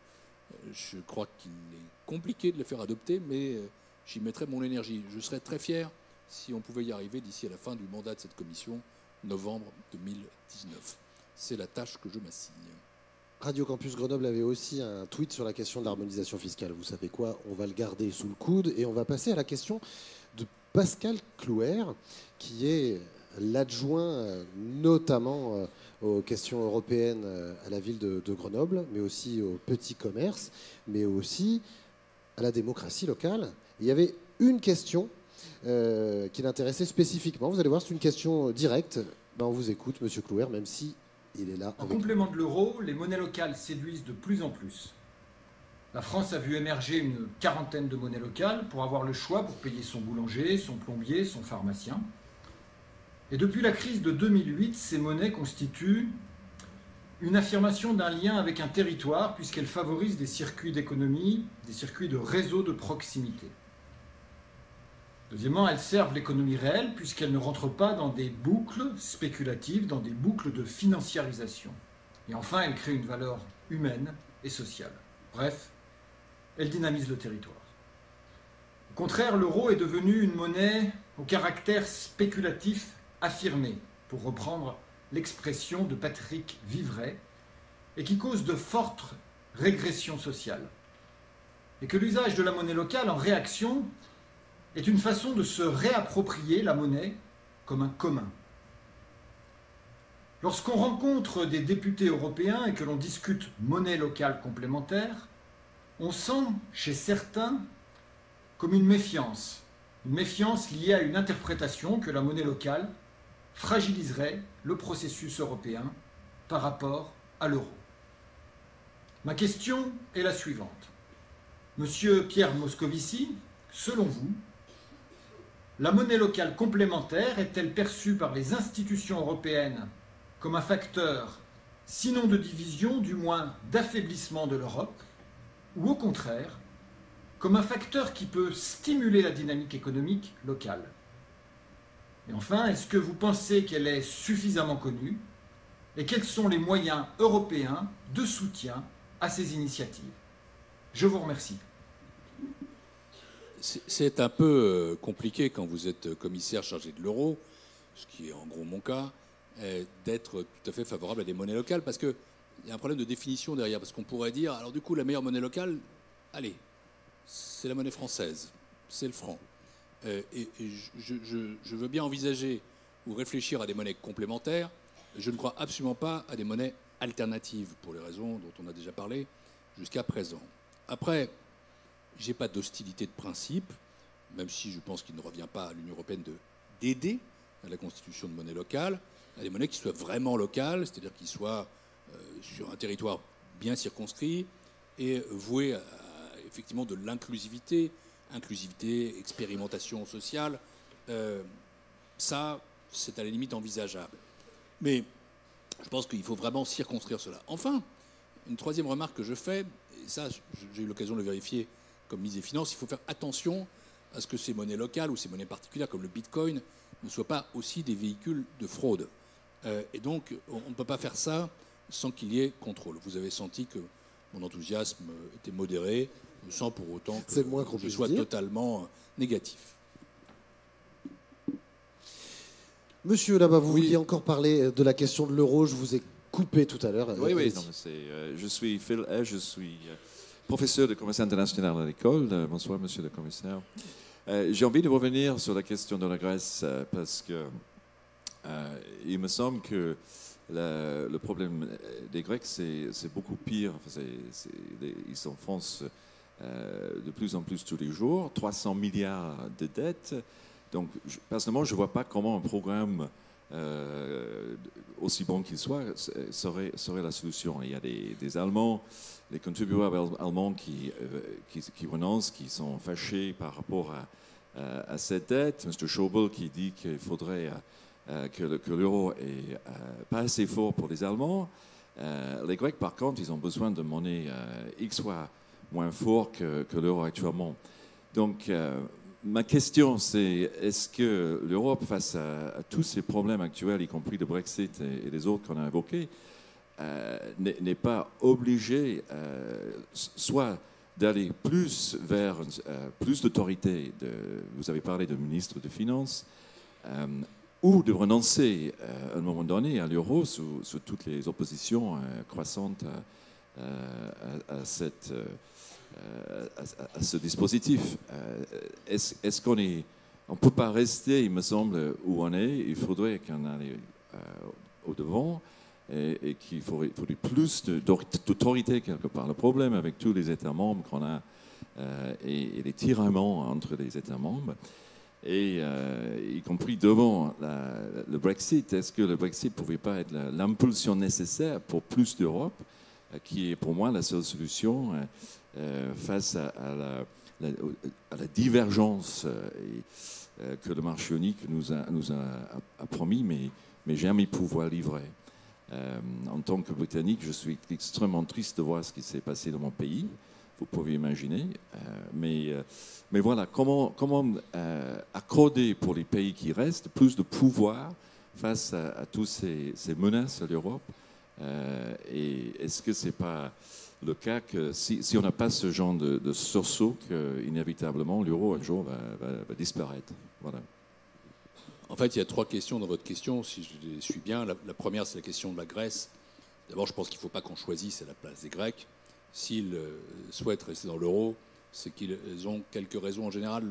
je crois qu'il est compliqué de le faire adopter, mais euh, j'y mettrai mon énergie. Je serais très fier si on pouvait y arriver d'ici à la fin du mandat de cette commission, novembre deux mille dix-neuf. C'est la tâche que je m'assigne. Radio Campus Grenoble avait aussi un tweet sur la question de l'harmonisation fiscale. Vous savez quoi? On va le garder sous le coude et on va passer à la question de Pascal Clouer, qui est l'adjoint notamment aux questions européennes à la ville de, de Grenoble, mais aussi au petit commerce, mais aussi à la démocratie locale. Il y avait une question euh, qui l'intéressait spécifiquement. Vous allez voir, c'est une question directe. Ben, on vous écoute, Monsieur Clouer, même si il est là. En complément de l'euro, les monnaies locales séduisent de plus en plus. La France a vu émerger une quarantaine de monnaies locales pour avoir le choix pour payer son boulanger, son plombier, son pharmacien. Et depuis la crise de deux mille huit, ces monnaies constituent une affirmation d'un lien avec un territoire puisqu'elles favorisent des circuits d'économie, des circuits de réseau de proximité. Deuxièmement, elles servent l'économie réelle puisqu'elles ne rentrent pas dans des boucles spéculatives, dans des boucles de financiarisation. Et enfin, elles créent une valeur humaine et sociale. Bref, elles dynamisent le territoire. Au contraire, l'euro est devenu une monnaie au caractère spéculatif affirmé, pour reprendre l'expression de Patrick Vivray, et qui cause de fortes régressions sociales. Et que l'usage de la monnaie locale en réaction est une façon de se réapproprier la monnaie comme un commun. Lorsqu'on rencontre des députés européens et que l'on discute monnaie locale complémentaire, on sent chez certains comme une méfiance, une méfiance liée à une interprétation que la monnaie locale fragiliserait le processus européen par rapport à l'euro. Ma question est la suivante. Monsieur Pierre Moscovici, selon vous, la monnaie locale complémentaire est-elle perçue par les institutions européennes comme un facteur, sinon de division, du moins d'affaiblissement de l'Europe, ou au contraire, comme un facteur qui peut stimuler la dynamique économique locale? Et enfin, est-ce que vous pensez qu'elle est suffisamment connue? Et quels sont les moyens européens de soutien à ces initiatives? Je vous remercie. C'est un peu compliqué quand vous êtes commissaire chargé de l'euro, ce qui est en gros mon cas, d'être tout à fait favorable à des monnaies locales, parce qu'il y a un problème de définition derrière, parce qu'on pourrait dire, alors du coup, la meilleure monnaie locale, allez, c'est la monnaie française, c'est le franc. Et, et je, je, je veux bien envisager ou réfléchir à des monnaies complémentaires, je ne crois absolument pas à des monnaies alternatives, pour les raisons dont on a déjà parlé jusqu'à présent. Après, je n'ai pas d'hostilité de principe, même si je pense qu'il ne revient pas à l'Union européenne d'aider à la constitution de monnaie locale, à des monnaies qui soient vraiment locales, c'est-à-dire qui soient euh, sur un territoire bien circonscrit et vouées à, à effectivement de l'inclusivité, inclusivité, expérimentation sociale. Euh, ça, c'est à la limite envisageable. Mais je pense qu'il faut vraiment circonscrire cela. Enfin, une troisième remarque que je fais, et ça, j'ai eu l'occasion de le vérifier comme ministre des Finances, il faut faire attention à ce que ces monnaies locales ou ces monnaies particulières comme le Bitcoin ne soient pas aussi des véhicules de fraude. Euh, et donc, on ne peut pas faire ça sans qu'il y ait contrôle. Vous avez senti que mon enthousiasme était modéré, sans pour autant que c'est le moins qu'on je puisse sois dire. totalement négatif. Monsieur, là-bas, vous Oui. vouliez encore parler de la question de l'euro. Je vous ai coupé tout à l'heure. Oui, oui, Allez-y. non, mais c'est, euh, je suis Phil Hay, je suis euh, professeur de commerce international à l'école. Euh, bonsoir, monsieur le commissaire. Euh, j'ai envie de revenir sur la question de la Grèce euh, parce que euh, il me semble que la- le problème des Grecs, c'est, c'est beaucoup pire. Enfin, c'est- c'est- les- ils s'enfoncent euh, de plus en plus tous les jours. trois cents milliards de dettes. Donc, je- personnellement, je ne vois pas comment un programme euh, aussi bon qu'il soit serait, serait la solution. Il y a des, des Allemands, les contribuables allemands qui, euh, qui, qui renoncent, qui sont fâchés par rapport à, à, à cette dette. M. Schäuble qui dit qu'il faudrait euh, que, le- que l'euro est euh, pas assez fort pour les Allemands. Euh, les Grecs, par contre, ils ont besoin de monnaie euh, X fois moins fort que, que l'euro actuellement. Donc, euh, ma question, c'est est-ce que l'Europe, face à, à tous ces problèmes actuels, y compris le Brexit et, et les autres qu'on a évoqués, euh, n'est n'est pas obligée euh, s- soit d'aller plus vers euh, plus d'autorité, de, vous avez parlé de ministre des Finances, euh, ou de renoncer euh, à un moment donné à l'euro sous, sous toutes les oppositions euh, croissantes à, à- à cette... euh, euh, à, à ce dispositif. Euh, Est-ce est-ce qu'on est, on peut pas rester, il me semble, où on est. Il faudrait qu'on aille euh, au devant et, et qu'il faudrait, faudrait plus de- d'autorité quelque part. Le problème avec tous les États membres qu'on a euh, et, et les tiraillements entre les États membres, et euh, y compris devant la- le Brexit, est-ce que le Brexit ne pouvait pas être la- l'impulsion nécessaire pour plus d'Europe, euh, qui est pour moi la seule solution euh, euh, face à, à la, la- à la divergence euh, et, euh, que le marché unique nous a, nous a, a promis, mais, mais jamais pouvoir livrer. Euh, en tant que Britannique, je suis extrêmement triste de voir ce qui s'est passé dans mon pays. vous pouvez imaginer. Euh, mais, euh, mais voilà, comment, comment euh, accorder pour les pays qui restent plus de pouvoir face à, à toutes ces, ces menaces à l'Europe. Euh, et est-ce que ce n'est pas le cas que si, si on n'a pas ce genre de, de sursaut, qu'inévitablement l'euro un jour va, va, va disparaître? Voilà. En fait, il y a trois questions dans votre question, si je les suis bien. La, la première, c'est la question de la Grèce. D'abord, je pense qu'il ne faut pas qu'on choisisse à la place des Grecs. S'ils euh, souhaitent rester dans l'euro, c'est qu'ils ont quelques raisons. En général,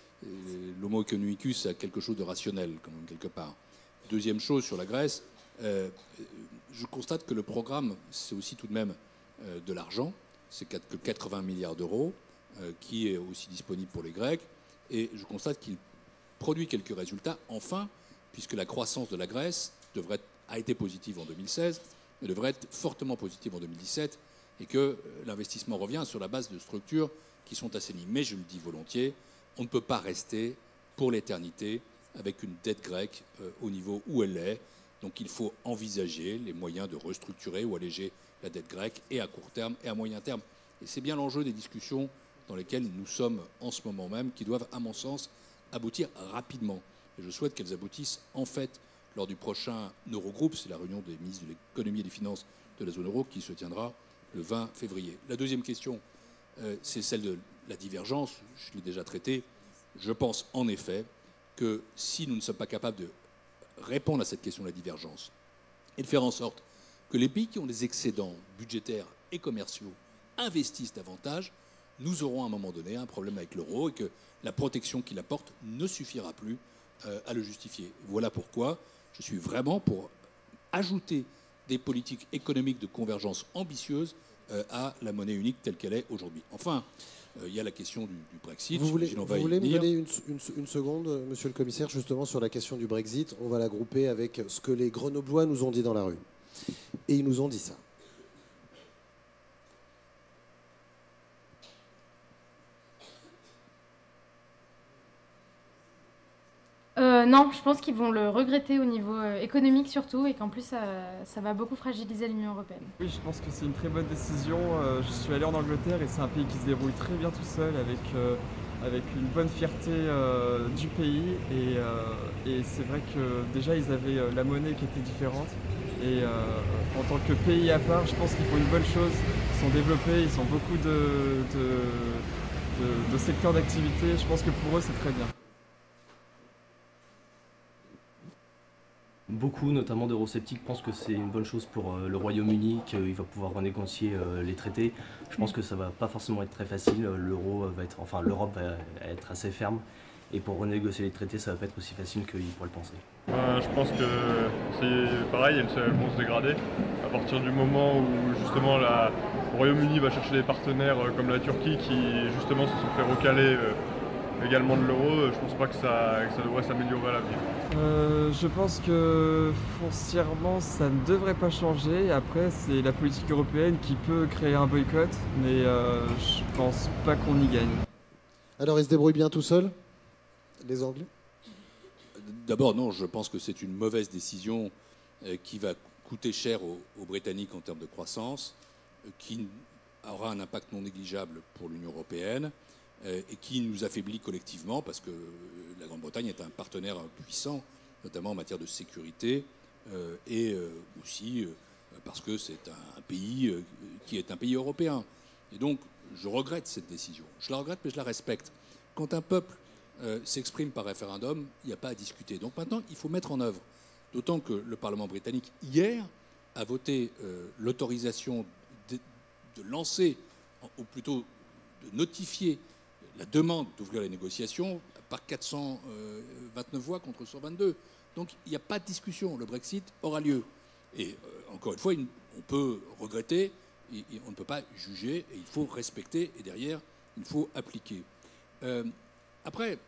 l'homo economicus a quelque chose de rationnel, quand même, quelque part. Deuxième chose, sur la Grèce, euh, je constate que le programme, c'est aussi tout de même euh, de l'argent. C'est que quatre-vingts milliards d'euros, euh, qui est aussi disponible pour les Grecs. Et je constate qu'il produit quelques résultats, enfin, puisque la croissance de la Grèce devrait être, a été positive en deux mille seize, mais devrait être fortement positive en deux mille dix-sept, et que l'investissement revient sur la base de structures qui sont assainies. Mais je le dis volontiers, on ne peut pas rester pour l'éternité avec une dette grecque euh, au niveau où elle est. Donc il faut envisager les moyens de restructurer ou alléger la dette grecque, et à court terme et à moyen terme. Et c'est bien l'enjeu des discussions dans lesquelles nous sommes en ce moment même, qui doivent, à mon sens, aboutir rapidement. Et je souhaite qu'elles aboutissent en fait lors du prochain Eurogroupe. C'est la réunion des ministres de l'économie et des finances de la zone euro qui se tiendra le vingt février. La deuxième question, euh, c'est celle de la divergence. Je l'ai déjà traitée. Je pense en effet que si nous ne sommes pas capables de répondre à cette question de la divergence et de faire en sorte que les pays qui ont des excédents budgétaires et commerciaux investissent davantage, nous aurons à un moment donné un problème avec l'euro et que la protection qu'il apporte ne suffira plus euh, à le justifier. Voilà pourquoi je suis vraiment pour ajouter des politiques économiques de convergence ambitieuses euh, à la monnaie unique telle qu'elle est aujourd'hui. Enfin, euh, il y a la question du, du Brexit. Vous voulez, on vous va voulez me venir. donner une, une, une seconde, monsieur le commissaire, justement sur la question du Brexit. On va la grouper avec ce que les Grenoblois nous ont dit dans la rue. Et ils nous ont dit ça. Euh, non, je pense qu'ils vont le regretter au niveau euh, économique surtout, et qu'en plus ça, ça va beaucoup fragiliser l'Union européenne. Oui, je pense que c'est une très bonne décision. Euh, je suis allé en Angleterre et c'est un pays qui se débrouille très bien tout seul, avec, euh, avec une bonne fierté euh, du pays. Et, euh, et c'est vrai que déjà ils avaient euh, la monnaie qui était différente. Et euh, en tant que pays à part, je pense qu'ils font une bonne chose. Ils sont développés, ils ont beaucoup de, de, de, de secteurs d'activité. Je pense que pour eux c'est très bien. Beaucoup, notamment d'eurosceptiques, pensent que c'est une bonne chose pour euh, le Royaume-Uni, qu'il va pouvoir renégocier euh, les traités. Je pense que ça va pas forcément être très facile. L'euro va être, enfin l'Europe va être assez ferme, et pour renégocier les traités, ça va pas être aussi facile qu'ils pourraient le penser. Euh, je pense que c'est pareil, elles, elles vont se dégrader à partir du moment où justement la, le Royaume-Uni va chercher des partenaires euh, comme la Turquie qui justement se sont fait recaler euh, également de l'euro. Je pense pas que ça, que ça devrait s'améliorer à l'avenir. Euh, je pense que foncièrement ça ne devrait pas changer. Après, c'est la politique européenne qui peut créer un boycott, mais euh, je pense pas qu'on y gagne. Alors ils se débrouillent bien tout seuls, les Anglais? D'abord, non, je pense que c'est une mauvaise décision euh, qui va coûter cher aux, aux Britanniques en termes de croissance, euh, qui aura un impact non négligeable pour l'Union européenne, euh, et qui nous affaiblit collectivement parce que la Grande-Bretagne est un partenaire puissant, notamment en matière de sécurité, euh, et euh, aussi euh, parce que c'est un, un pays euh, qui est un pays européen. Et donc, je regrette cette décision. Je la regrette, mais je la respecte. Quand un peuple euh, s'exprime par référendum, il n'y a pas à discuter. Donc maintenant, il faut mettre en œuvre. D'autant que le Parlement britannique, hier, a voté euh, l'autorisation de, de lancer, ou plutôt de notifier la demande d'ouvrir les négociations par quatre cent vingt-neuf voix contre cent vingt-deux. Donc il n'y a pas de discussion. Le Brexit aura lieu. Et euh, encore une fois, une, on peut regretter, et, et on ne peut pas juger, et il faut respecter, et derrière, il faut appliquer. Euh, après,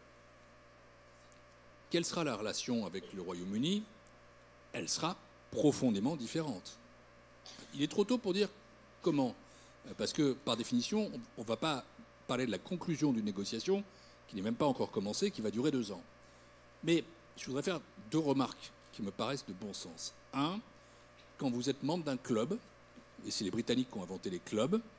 quelle sera la relation avec le Royaume-Uni? Elle sera profondément différente. Il est trop tôt pour dire comment, parce que par définition, on ne va pas parler de la conclusion d'une négociation qui n'est même pas encore commencée, qui va durer deux ans. Mais je voudrais faire deux remarques qui me paraissent de bon sens. Un, quand vous êtes membre d'un club, et c'est les Britanniques qui ont inventé les clubs,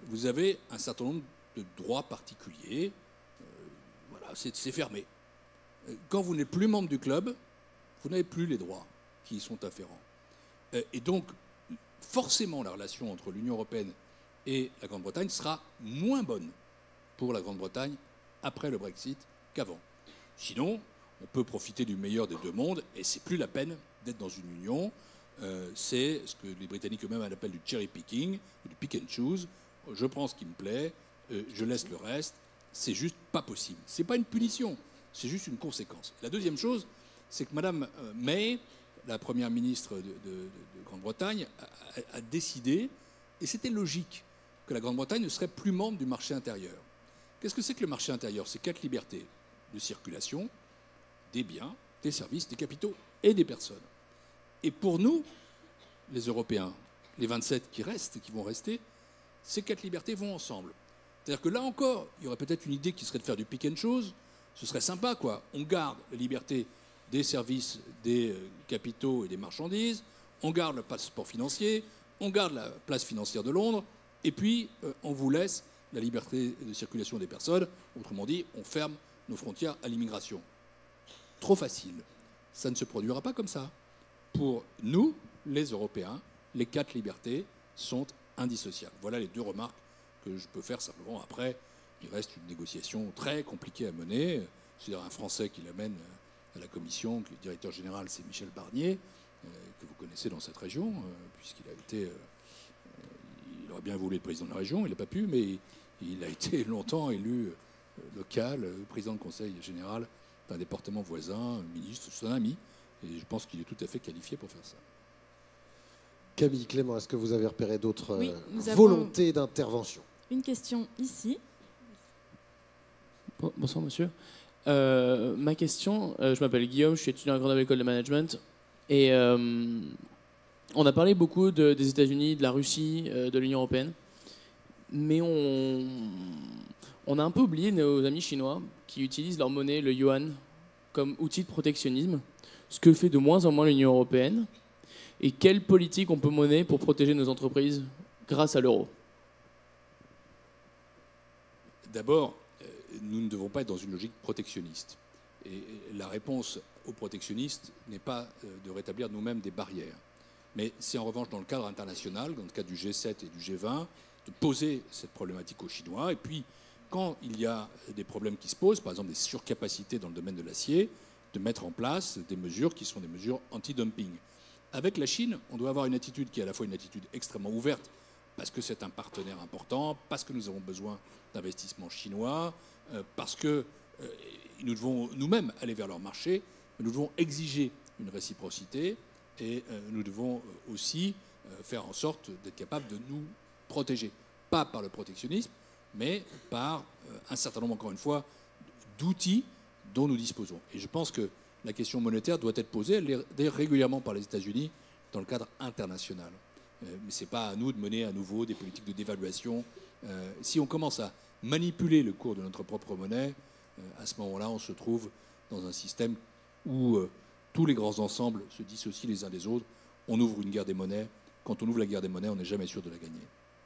vous avez un certain nombre de droits particuliers. Euh, voilà, c'est c'est fermé. Quand vous n'êtes plus membre du club, vous n'avez plus les droits qui y sont afférents. Euh, et donc, forcément, la relation entre l'Union européenne et la Grande-Bretagne sera moins bonne pour la Grande-Bretagne après le Brexit qu'avant. Sinon, on peut profiter du meilleur des deux mondes et c'est plus la peine d'être dans une union. Euh, c'est ce que les Britanniques eux-mêmes appellent du cherry picking, du pick and choose. Je prends ce qui me plaît, euh, je laisse le reste. C'est juste pas possible. C'est pas une punition, c'est juste une conséquence. La deuxième chose, c'est que Madame May, la première ministre de, de, de Grande-Bretagne, a, a décidé, et c'était logique, que la Grande-Bretagne ne serait plus membre du marché intérieur. Qu'est-ce que c'est que le marché intérieur? C'est quatre libertés de circulation des biens, des services, des capitaux et des personnes. Et pour nous, les Européens, les vingt-sept qui restent et qui vont rester, ces quatre libertés vont ensemble. C'est-à-dire que là encore, il y aurait peut-être une idée qui serait de faire du pick and choose. Ce serait sympa, quoi. On garde la liberté des services, des capitaux et des marchandises, on garde le passeport financier, on garde la place financière de Londres, et puis euh, on vous laisse la liberté de circulation des personnes. Autrement dit, on ferme nos frontières à l'immigration. Trop facile. Ça ne se produira pas comme ça. Pour nous, les Européens, les quatre libertés sont indissociables. Voilà les deux remarques que je peux faire simplement. Après, il reste une négociation très compliquée à mener. C'est un Français qui l'amène à la Commission, que le directeur général, c'est Michel Barnier, euh, que vous connaissez dans cette région, euh, puisqu'il a été... Euh, il aurait bien voulu être président de la région, il n'a pas pu, mais il, il a été longtemps élu euh, local, euh, président de conseil général d'un département voisin, ministre, c'est un ami, et je pense qu'il est tout à fait qualifié pour faire ça. Camille Clément, est-ce que vous avez repéré d'autres Oui, euh, nous volontés d'intervention? Une question ici. Bon- Bonsoir monsieur. Euh, ma question, euh, je m'appelle Guillaume, je suis étudiant à la Grenoble École de Management. Et euh, on a parlé beaucoup de- des États-Unis, de la Russie, euh, de l'Union européenne. Mais on, on a un peu oublié nos amis chinois qui utilisent leur monnaie, le yuan, comme outil de protectionnisme. Ce que fait de moins en moins l'Union européenne. Et quelle politique on peut mener pour protéger nos entreprises grâce à l'euro? D'abord, euh, nous ne devons pas être dans une logique protectionniste. Et la réponse aux protectionnistes n'est pas euh, de rétablir nous-mêmes des barrières. Mais c'est en revanche dans le cadre international, dans le cadre du G sept et du G vingt, de poser cette problématique aux Chinois. Et puis, quand il y a des problèmes qui se posent, par exemple des surcapacités dans le domaine de l'acier, de mettre en place des mesures qui sont des mesures anti-dumping. Avec la Chine, on doit avoir une attitude qui est à la fois une attitude extrêmement ouverte, parce que c'est un partenaire important, parce que nous avons besoin d'investissements chinois, euh, parce que euh, nous devons nous-mêmes aller vers leur marché, mais nous devons exiger une réciprocité et euh, nous devons euh, aussi euh, faire en sorte d'être capables de nous protéger. Pas par le protectionnisme, mais par euh, un certain nombre, encore une fois, d'outils dont nous disposons. Et je pense que la question monétaire doit être posée, elle est d'ailleurs régulièrement par les États-Unis dans le cadre international. Euh, mais ce n'est pas à nous de mener à nouveau des politiques de dévaluation. Euh, si on commence à manipuler le cours de notre propre monnaie, euh, à ce moment-là, on se trouve dans un système où euh, tous les grands ensembles se dissocient les uns des autres. On ouvre une guerre des monnaies. Quand on ouvre la guerre des monnaies, on n'est jamais sûr de la gagner.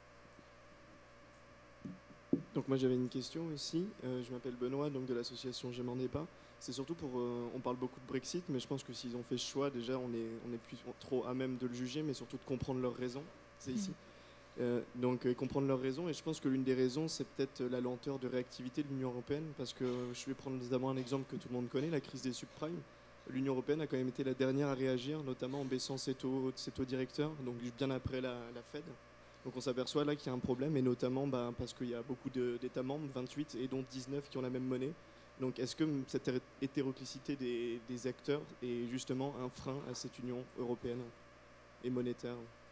Donc moi j'avais une question aussi. Euh, je m'appelle Benoît, donc de l'association Je m'en ai pas. C'est surtout pour, euh, on parle beaucoup de Brexit, mais je pense que s'ils ont fait ce choix, déjà on est, on est plus trop à même de le juger, mais surtout de comprendre leurs raisons. C'est ici. Euh, donc euh, comprendre leurs raisons, et je pense que l'une des raisons, c'est peut-être la lenteur de réactivité de l'Union européenne, parce que je vais prendre notamment un exemple que tout le monde connaît, la crise des subprimes. L'Union européenne a quand même été la dernière à réagir, notamment en baissant ses taux, ses taux directeurs, donc bien après la, la Fed. Donc on s'aperçoit là qu'il y a un problème, et notamment bah, parce qu'il y a beaucoup de- d'États membres, vingt-huit, et dont dix-neuf qui ont la même monnaie. Donc est-ce que cette hé- hétéroclicité des, des acteurs est justement un frein à cette Union européenne et monétaire?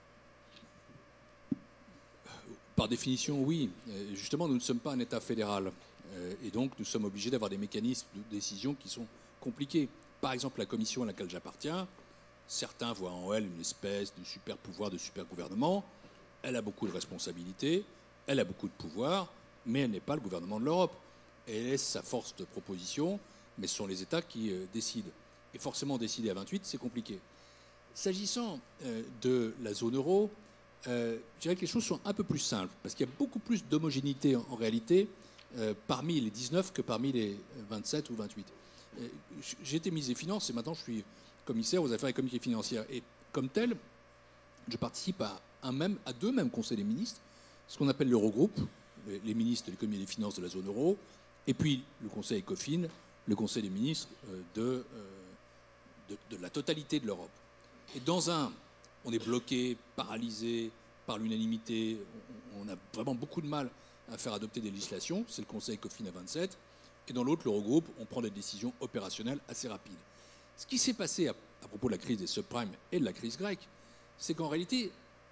Par définition, oui. Euh, Justement, nous ne sommes pas un État fédéral. Euh, Et donc, nous sommes obligés d'avoir des mécanismes de décision qui sont compliqués. Par exemple, la commission à laquelle j'appartiens, certains voient en elle une espèce de super pouvoir, de super gouvernement. Elle a beaucoup de responsabilités, elle a beaucoup de pouvoir, mais elle n'est pas le gouvernement de l'Europe. Elle laisse sa force de proposition, mais ce sont les États qui euh, décident. Et forcément, décider à vingt-huit, c'est compliqué. S'agissant euh, de la zone euro, euh, je dirais que les choses sont un peu plus simples, parce qu'il y a beaucoup plus d'homogénéité en, en réalité euh, parmi les dix-neuf que parmi les vingt-sept ou vingt-huit. Euh, J'ai été ministre des Finances et maintenant je suis commissaire aux affaires économiques et financières. Et comme tel, je participe à, un même, à deux mêmes conseils des ministres, ce qu'on appelle l'Eurogroupe, les, les ministres de l'économie et des finances de la zone euro, et puis le conseil ECOFIN, le conseil des ministres euh, de, euh, de, de la totalité de l'Europe. Et dans un, on est bloqué, paralysé par l'unanimité, on, on a vraiment beaucoup de mal à faire adopter des législations, c'est le conseil ECOFIN à vingt-sept, et dans l'autre, l'Eurogroupe, on prend des décisions opérationnelles assez rapides. Ce qui s'est passé à, à propos de la crise des subprimes et de la crise grecque, c'est qu'en réalité,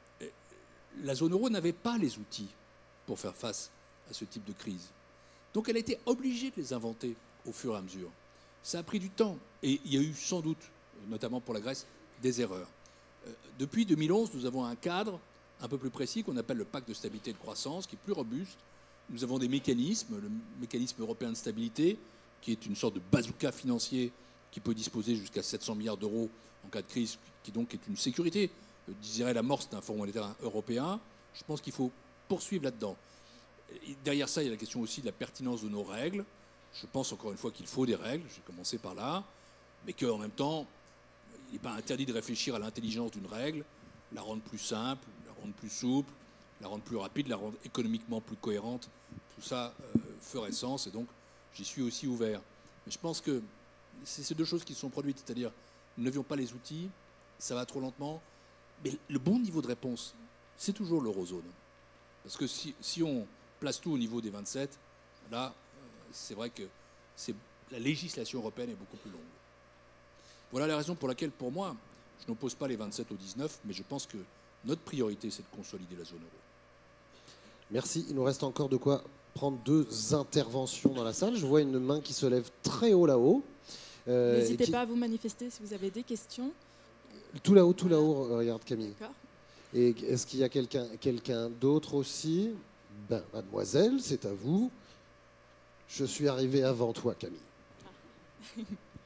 la zone euro n'avait pas les outils pour faire face à ce type de crise. Donc elle a été obligée de les inventer au fur et à mesure. Ça a pris du temps, et il y a eu sans doute, notamment pour la Grèce, des erreurs. Depuis deux mille onze, nous avons un cadre un peu plus précis qu'on appelle le pacte de stabilité et de croissance, qui est plus robuste. Nous avons des mécanismes, le mécanisme européen de stabilité, qui est une sorte de bazooka financier qui peut disposer jusqu'à sept cents milliards d'euros en cas de crise, qui donc est une sécurité, je dirais l'amorce d'un fonds monétaire européen. Je pense qu'il faut poursuivre là-dedans. Et derrière ça, il y a la question aussi de la pertinence de nos règles. Je pense encore une fois qu'il faut des règles, j'ai commencé par là, mais qu'en même temps, il n'est pas interdit de réfléchir à l'intelligence d'une règle, la rendre plus simple, la rendre plus souple, la rendre plus rapide, la rendre économiquement plus cohérente. Tout ça euh, ferait sens, et donc j'y suis aussi ouvert. Mais je pense que c'est ces deux choses qui se sont produites, c'est-à-dire nous n'avions pas les outils, ça va trop lentement, mais le bon niveau de réponse, c'est toujours l'eurozone. Parce que si, si on place tout au niveau des vingt-sept, là, c'est vrai que c'est, la législation européenne est beaucoup plus longue. Voilà la raison pour laquelle, pour moi, je n'oppose pas les vingt-sept aux dix-neuf, mais je pense que notre priorité, c'est de consolider la zone euro. Merci. Il nous reste encore de quoi prendre deux interventions dans la salle. Je vois une main qui se lève très haut là-haut. Euh, N'hésitez qui... pas à vous manifester si vous avez des questions. Tout là-haut, tout là-haut, regarde Camille. D'accord. Et est-ce qu'il y a quelqu'un quelqu'un d'autre aussi? Ben, mademoiselle, c'est à vous. Je suis arrivé avant toi, Camille. Ah.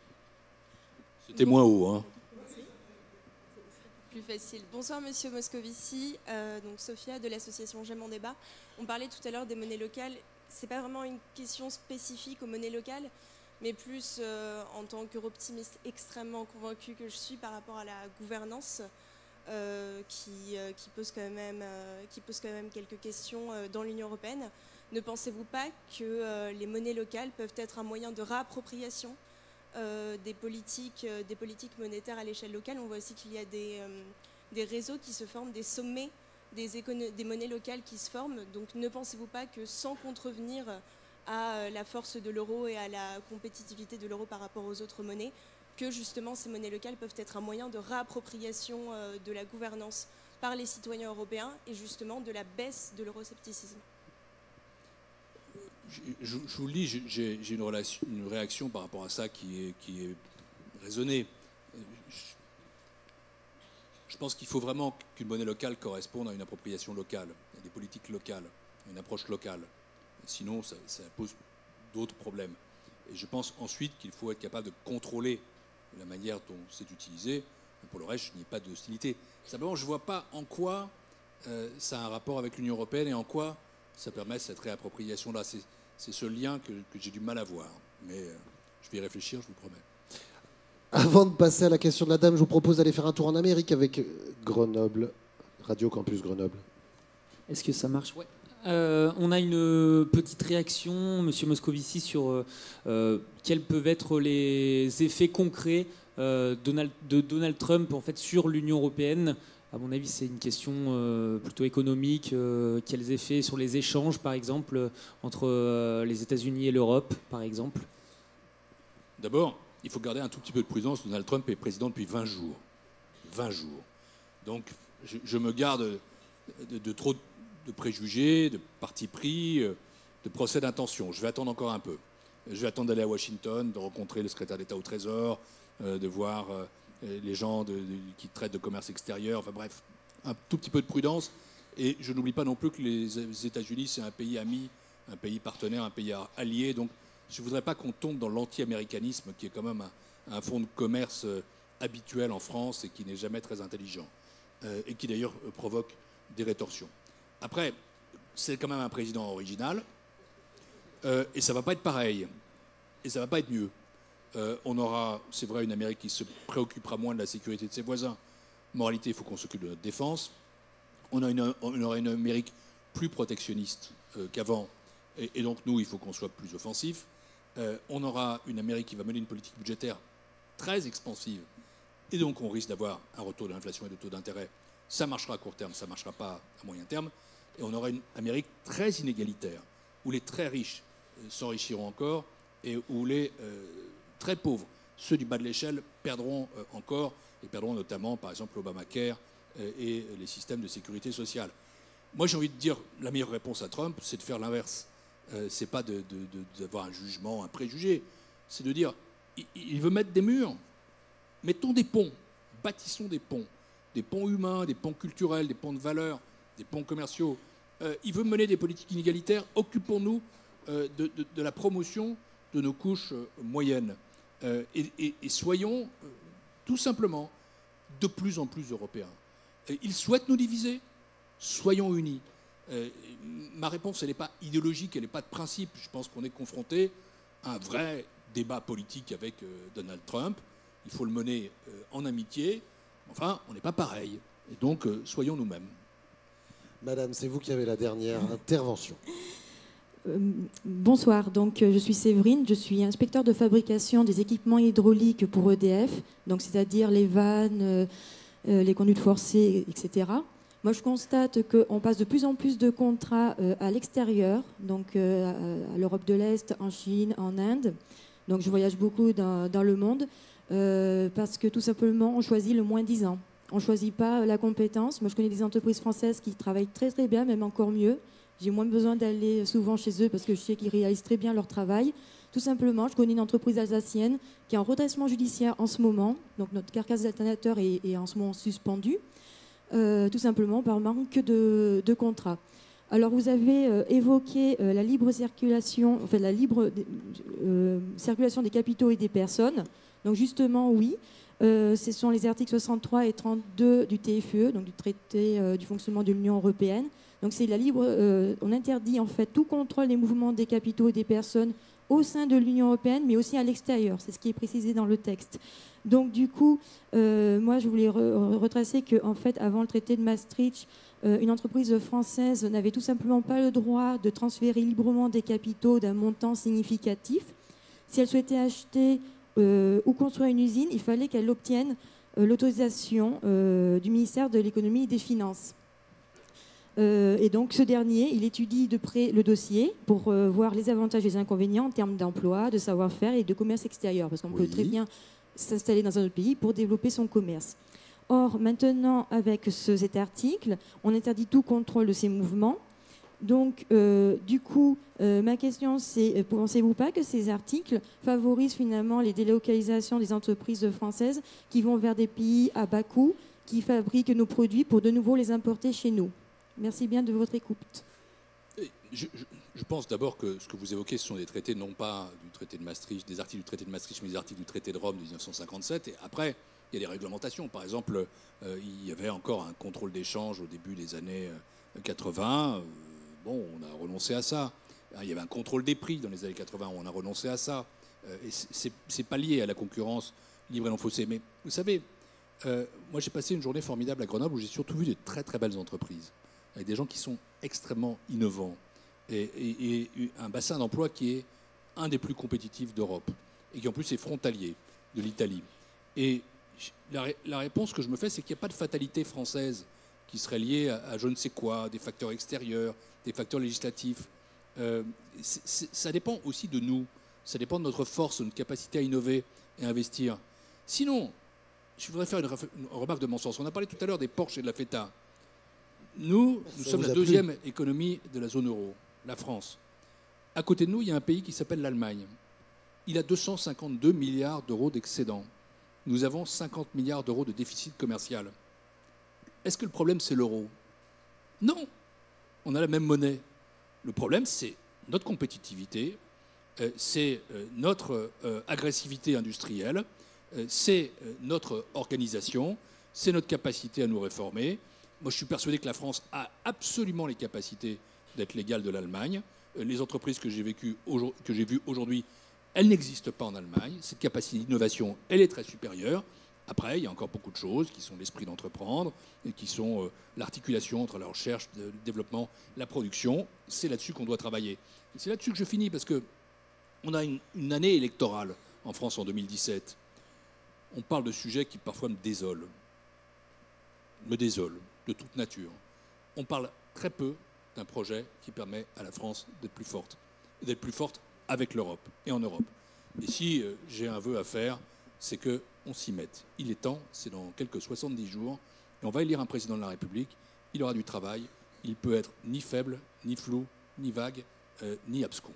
C'était moins haut, hein. Plus facile. Bonsoir Monsieur Moscovici, euh, donc Sophia de l'association J'aime en débat. On parlait tout à l'heure des monnaies locales. C'est pas vraiment une question spécifique aux monnaies locales, mais plus euh, en tant qu'europtimiste extrêmement convaincu que je suis par rapport à la gouvernance, euh, qui, euh, qui, pose quand même, euh, qui pose quand même quelques questions euh, dans l'Union européenne. Ne pensez-vous pas que euh, les monnaies locales peuvent être un moyen de réappropriation euh, des, politiques, euh, des politiques monétaires à l'échelle locale? On voit aussi qu'il y a des, euh, des réseaux qui se forment, des sommets, des, des monnaies locales qui se forment. Donc ne pensez-vous pas que sans contrevenir à la force de l'euro et à la compétitivité de l'euro par rapport aux autres monnaies, que justement ces monnaies locales peuvent être un moyen de réappropriation euh, de la gouvernance par les citoyens européens et justement de la baisse de l'euroscepticisme? Je, je, je vous le dis, j'ai, j'ai une, relation, une réaction par rapport à ça qui est, qui est raisonnée. Je, je pense qu'il faut vraiment qu'une monnaie locale corresponde à une appropriation locale, à des politiques locales, à une approche locale. Sinon, ça, ça pose d'autres problèmes. Et je pense ensuite qu'il faut être capable de contrôler la manière dont c'est utilisé. Pour le reste, il n'y a pas d'hostilité. Simplement, je ne vois pas en quoi euh, ça a un rapport avec l'Union européenne et en quoi ça permet cette réappropriation-là. C'est, c'est ce lien que, que j'ai du mal à voir. Mais euh, je vais y réfléchir, je vous promets. Avant de passer à la question de la dame, je vous propose d'aller faire un tour en Amérique avec Grenoble, Radio Campus Grenoble. Est-ce que ça marche? Ouais. Euh, on a une petite réaction, Monsieur Moscovici, sur euh, quels peuvent être les effets concrets euh, Donald, de Donald Trump en fait, sur l'Union européenne. À mon avis, c'est une question euh, plutôt économique. Euh, quels effets sur les échanges, par exemple, entre euh, les États-Unis et l'Europe, par exemple? D'abord, il faut garder un tout petit peu de prudence. Donald Trump est président depuis vingt jours. vingt jours. Donc, je, je me garde de, de trop... de préjugés, de partis pris, de procès d'intention. Je vais attendre encore un peu. Je vais attendre d'aller à Washington, de rencontrer le secrétaire d'État au Trésor, euh, de voir euh, les gens de, de, qui traitent de commerce extérieur. Enfin bref, un tout petit peu de prudence. Et je n'oublie pas non plus que les États-Unis, c'est un pays ami, un pays partenaire, un pays allié. Donc je ne voudrais pas qu'on tombe dans l'anti-américanisme, qui est quand même un, un fonds de commerce euh, habituel en France et qui n'est jamais très intelligent. Euh, et qui d'ailleurs euh, provoque des rétorsions. Après, c'est quand même un président original, euh, et ça ne va pas être pareil, et ça ne va pas être mieux. Euh, on aura, c'est vrai, une Amérique qui se préoccupera moins de la sécurité de ses voisins. Moralité, il faut qu'on s'occupe de notre défense. On, a une, on aura une Amérique plus protectionniste euh, qu'avant, et, et donc nous, il faut qu'on soit plus offensif. Euh, on aura une Amérique qui va mener une politique budgétaire très expansive, et donc on risque d'avoir un retour de l'inflation et de taux d'intérêt. Ça marchera à court terme, ça ne marchera pas à moyen terme. Et on aura une Amérique très inégalitaire, où les très riches euh, s'enrichiront encore, et où les euh, très pauvres, ceux du bas de l'échelle, perdront euh, encore, et perdront notamment, par exemple, l'Obamacare euh, et les systèmes de sécurité sociale. Moi, j'ai envie de dire, la meilleure réponse à Trump, c'est de faire l'inverse. Euh, c'est pas de, de, de, d'avoir un jugement, un préjugé. C'est de dire, il, il veut mettre des murs, mettons des ponts, bâtissons des ponts, des ponts humains, des ponts culturels, des ponts de valeurs, des ponts commerciaux. Euh, il veut mener des politiques inégalitaires, occupons-nous euh, de, de, de la promotion de nos couches euh, moyennes. Euh, et, et, et soyons euh, tout simplement de plus en plus européens. Et il souhaite nous diviser, soyons unis. Euh, ma réponse, elle n'est pas idéologique, elle n'est pas de principe. Je pense qu'on est confronté à un vrai débat politique avec euh, Donald Trump. Il faut le mener euh, en amitié. Enfin, on n'est pas pareil. Et donc, euh, soyons nous-mêmes. Madame, c'est vous qui avez la dernière intervention. Euh, bonsoir, donc euh, je suis Séverine, je suis inspecteur de fabrication des équipements hydrauliques pour E D F, donc c'est-à-dire les vannes, euh, euh, les conduites forcées, et cetera. Moi, je constate qu'on passe de plus en plus de contrats euh, à l'extérieur, donc euh, à, à l'Europe de l'Est, en Chine, en Inde. Donc je voyage beaucoup dans, dans le monde euh, parce que tout simplement, on choisit le moins disant. On ne choisit pas la compétence. Moi, je connais des entreprises françaises qui travaillent très très bien, même encore mieux. J'ai moins besoin d'aller souvent chez eux parce que je sais qu'ils réalisent très bien leur travail. Tout simplement, je connais une entreprise alsacienne qui est en redressement judiciaire en ce moment. Donc notre carcasse d'alternateur est, est en ce moment suspendue, euh, tout simplement par manque de, de contrat. Alors vous avez euh, évoqué euh, la libre circulation, enfin la libre euh, circulation des capitaux et des personnes. Donc justement, oui. Euh, ce sont les articles soixante-trois et trente-deux du T F E, donc du traité euh, du fonctionnement de l'Union européenne. Donc c'est la libre, euh, on interdit en fait tout contrôle des mouvements des capitaux et des personnes au sein de l'Union européenne, mais aussi à l'extérieur. C'est ce qui est précisé dans le texte. Donc du coup, euh, moi je voulais re retracer que en fait, avant le traité de Maastricht, euh, une entreprise française n'avait tout simplement pas le droit de transférer librement des capitaux d'un montant significatif. Si elle souhaitait acheter Euh, ou construire une usine, il fallait qu'elle obtienne euh, l'autorisation euh, du ministère de l'économie et des finances. Euh, et donc ce dernier, il étudie de près le dossier pour euh, voir les avantages et les inconvénients en termes d'emploi, de savoir-faire et de commerce extérieur, parce qu'on oui. peut très bien s'installer dans un autre pays pour développer son commerce. Or, maintenant, avec ce, cet article, on interdit tout contrôle de ces mouvements. Donc, euh, du coup, euh, ma question, c'est, pensez-vous pas que ces articles favorisent finalement les délocalisations des entreprises françaises qui vont vers des pays à bas coût, qui fabriquent nos produits pour de nouveau les importer chez nous? Merci bien de votre écoute. Je, je, je pense d'abord que ce que vous évoquez, ce sont des traités, non pas du traité de Maastricht, des articles du traité de Maastricht, mais des articles du traité de Rome de mille neuf cent cinquante-sept. Et après, il y a des réglementations. Par exemple, euh, il y avait encore un contrôle d'échange au début des années quatre-vingts. Bon, on a renoncé à ça. Il y avait un contrôle des prix dans les années quatre-vingts, on a renoncé à ça. Et c'est pas lié à la concurrence libre et non faussée. Mais vous savez, euh, moi j'ai passé une journée formidable à Grenoble où j'ai surtout vu de très très belles entreprises, avec des gens qui sont extrêmement innovants et, et, et un bassin d'emploi qui est un des plus compétitifs d'Europe et qui en plus est frontalier de l'Italie. Et la, la réponse que je me fais, c'est qu'il n'y a pas de fatalité française qui serait liée à, à je ne sais quoi, des facteurs extérieurs, des facteurs législatifs. Euh, c est, c est, ça dépend aussi de nous. Ça dépend de notre force, de notre capacité à innover et à investir. Sinon, je voudrais faire une, une remarque de mon sens. On a parlé tout à l'heure des Porsche et de la Feta. Nous, nous sommes la deuxième plu. économie de la zone euro, la France. À côté de nous, il y a un pays qui s'appelle l'Allemagne. Il a deux cent cinquante-deux milliards d'euros d'excédent. Nous avons cinquante milliards d'euros de déficit commercial. Est-ce que le problème, c'est l'euro? Non. On a la même monnaie. Le problème, c'est notre compétitivité, euh, c'est euh, notre euh, agressivité industrielle, euh, c'est euh, notre organisation, c'est notre capacité à nous réformer, Moi, je suis persuadé que la France a absolument les capacités d'être l'égale de l'Allemagne. Les entreprises que j'ai vécues, que j'ai vues aujourd'hui, elles n'existent pas en Allemagne. Cette capacité d'innovation, elle est très supérieure. Après, il y a encore beaucoup de choses qui sont l'esprit d'entreprendre et qui sont euh, l'articulation entre la recherche, le développement, la production. C'est là-dessus qu'on doit travailler. Et c'est là-dessus que je finis, parce qu'on a une, une année électorale en France en deux mille dix-sept. On parle de sujets qui parfois me désolent, me désolent de toute nature. On parle très peu d'un projet qui permet à la France d'être plus forte, d'être plus forte avec l'Europe et en Europe. Et si euh, j'ai un vœu à faire, c'est qu'on s'y mette. Il est temps, c'est dans quelques soixante-dix jours, et on va élire un président de la République, il aura du travail, il peut être ni faible, ni flou, ni vague, euh, ni abscon.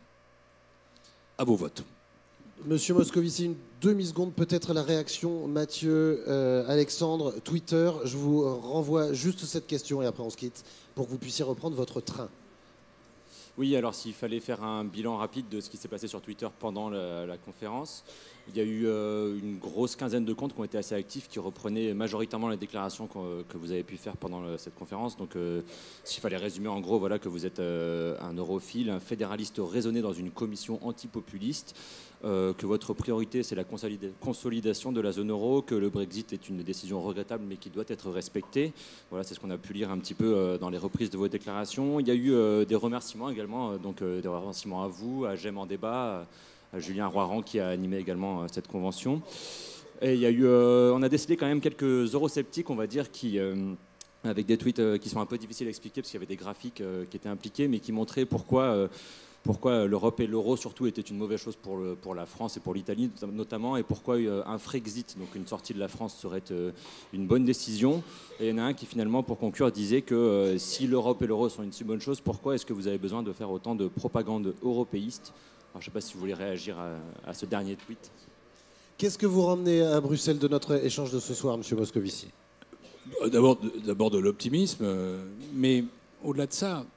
À vos votes. Monsieur Moscovici, une demi-seconde, peut-être la réaction. Mathieu, euh, Alexandre, Twitter, je vous renvoie juste cette question et après on se quitte pour que vous puissiez reprendre votre train. Oui, alors s'il fallait faire un bilan rapide de ce qui s'est passé sur Twitter pendant la, la conférence, il y a eu euh, une grosse quinzaine de comptes qui ont été assez actifs, qui reprenaient majoritairement les déclarations que vous avez pu faire pendant le, cette conférence. Donc euh, s'il fallait résumer en gros, voilà, que vous êtes euh, un europhile, un fédéraliste raisonné dans une commission antipopuliste, euh, que votre priorité c'est la consolidation de la zone euro, que le Brexit est une décision regrettable mais qui doit être respectée. Voilà, c'est ce qu'on a pu lire un petit peu euh, dans les reprises de vos déclarations. Il y a eu euh, des remerciements également, euh, donc euh, des remerciements à vous, à J'aime en débat, à Julien Roiran qui a animé également euh, cette convention. Et il y a eu, euh, on a décelé quand même quelques eurosceptiques, on va dire, qui, euh, avec des tweets euh, qui sont un peu difficiles à expliquer parce qu'il y avait des graphiques euh, qui étaient impliqués, mais qui montraient pourquoi, euh, pourquoi l'Europe et l'euro surtout étaient une mauvaise chose pour, le, pour la France et pour l'Italie notamment, et pourquoi euh, un Frexit, donc une sortie de la France, serait euh, une bonne décision. Et il y en a un qui finalement, pour conclure, disait que euh, si l'Europe et l'euro sont une si bonne chose, pourquoi est-ce que vous avez besoin de faire autant de propagande européiste? Alors, je ne sais pas si vous voulez réagir à, à ce dernier tweet. Qu'est-ce que vous ramenez à Bruxelles de notre échange de ce soir, Monsieur Moscovici? D'abord, d'abord de l'optimisme, mais au-delà de ça,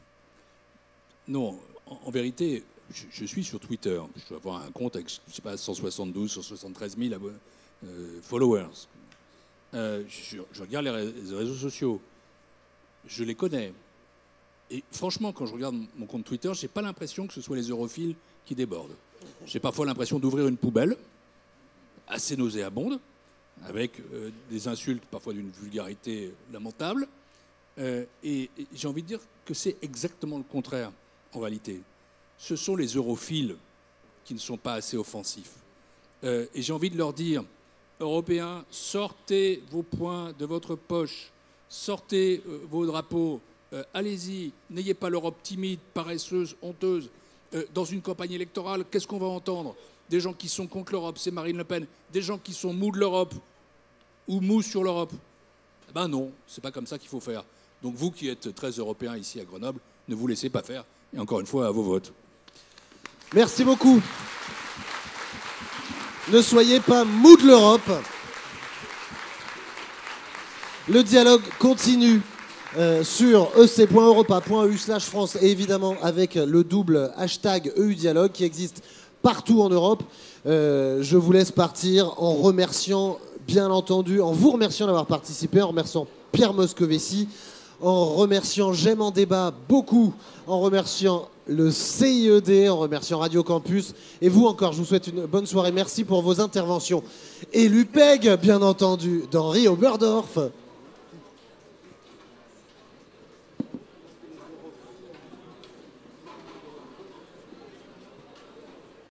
non, en, en vérité, je, je suis sur Twitter. Je dois avoir un compte avec, je sais pas, cent soixante-douze, cent soixante-treize mille euh, followers. Euh, je, je regarde les réseaux sociaux. Je les connais. Et franchement, quand je regarde mon compte Twitter, je n'ai pas l'impression que ce soit les europhiles qui débordent. J'ai parfois l'impression d'ouvrir une poubelle, assez nauséabonde, avec euh, des insultes parfois d'une vulgarité lamentable. Euh, et, et j'ai envie de dire que c'est exactement le contraire, en réalité. Ce sont les europhiles qui ne sont pas assez offensifs. Euh, et j'ai envie de leur dire, Européens, sortez vos poings de votre poche, sortez euh, vos drapeaux, Euh, allez-y, n'ayez pas l'Europe timide, paresseuse, honteuse. Euh, dans une campagne électorale, qu'est-ce qu'on va entendre? Des gens qui sont contre l'Europe, c'est Marine Le Pen. Des gens qui sont mous de l'Europe ou mous sur l'Europe. Eh ben non, c'est pas comme ça qu'il faut faire. Donc vous qui êtes très européens ici à Grenoble, ne vous laissez pas faire. Et encore une fois, à vos votes. Merci beaucoup. Ne soyez pas mous de l'Europe. Le dialogue continue. Euh, sur e c point europa point e u slash France et évidemment avec le double hashtag E U Dialogue qui existe partout en Europe. Euh, je vous laisse partir en remerciant, bien entendu, en vous remerciant d'avoir participé, en remerciant Pierre Moscovici, en remerciant J'aime en débat beaucoup, en remerciant le C I E D, en remerciant Radio Campus. Et vous encore, je vous souhaite une bonne soirée. Merci pour vos interventions. Et l'U P E G, bien entendu, d'Henri Oberdorf.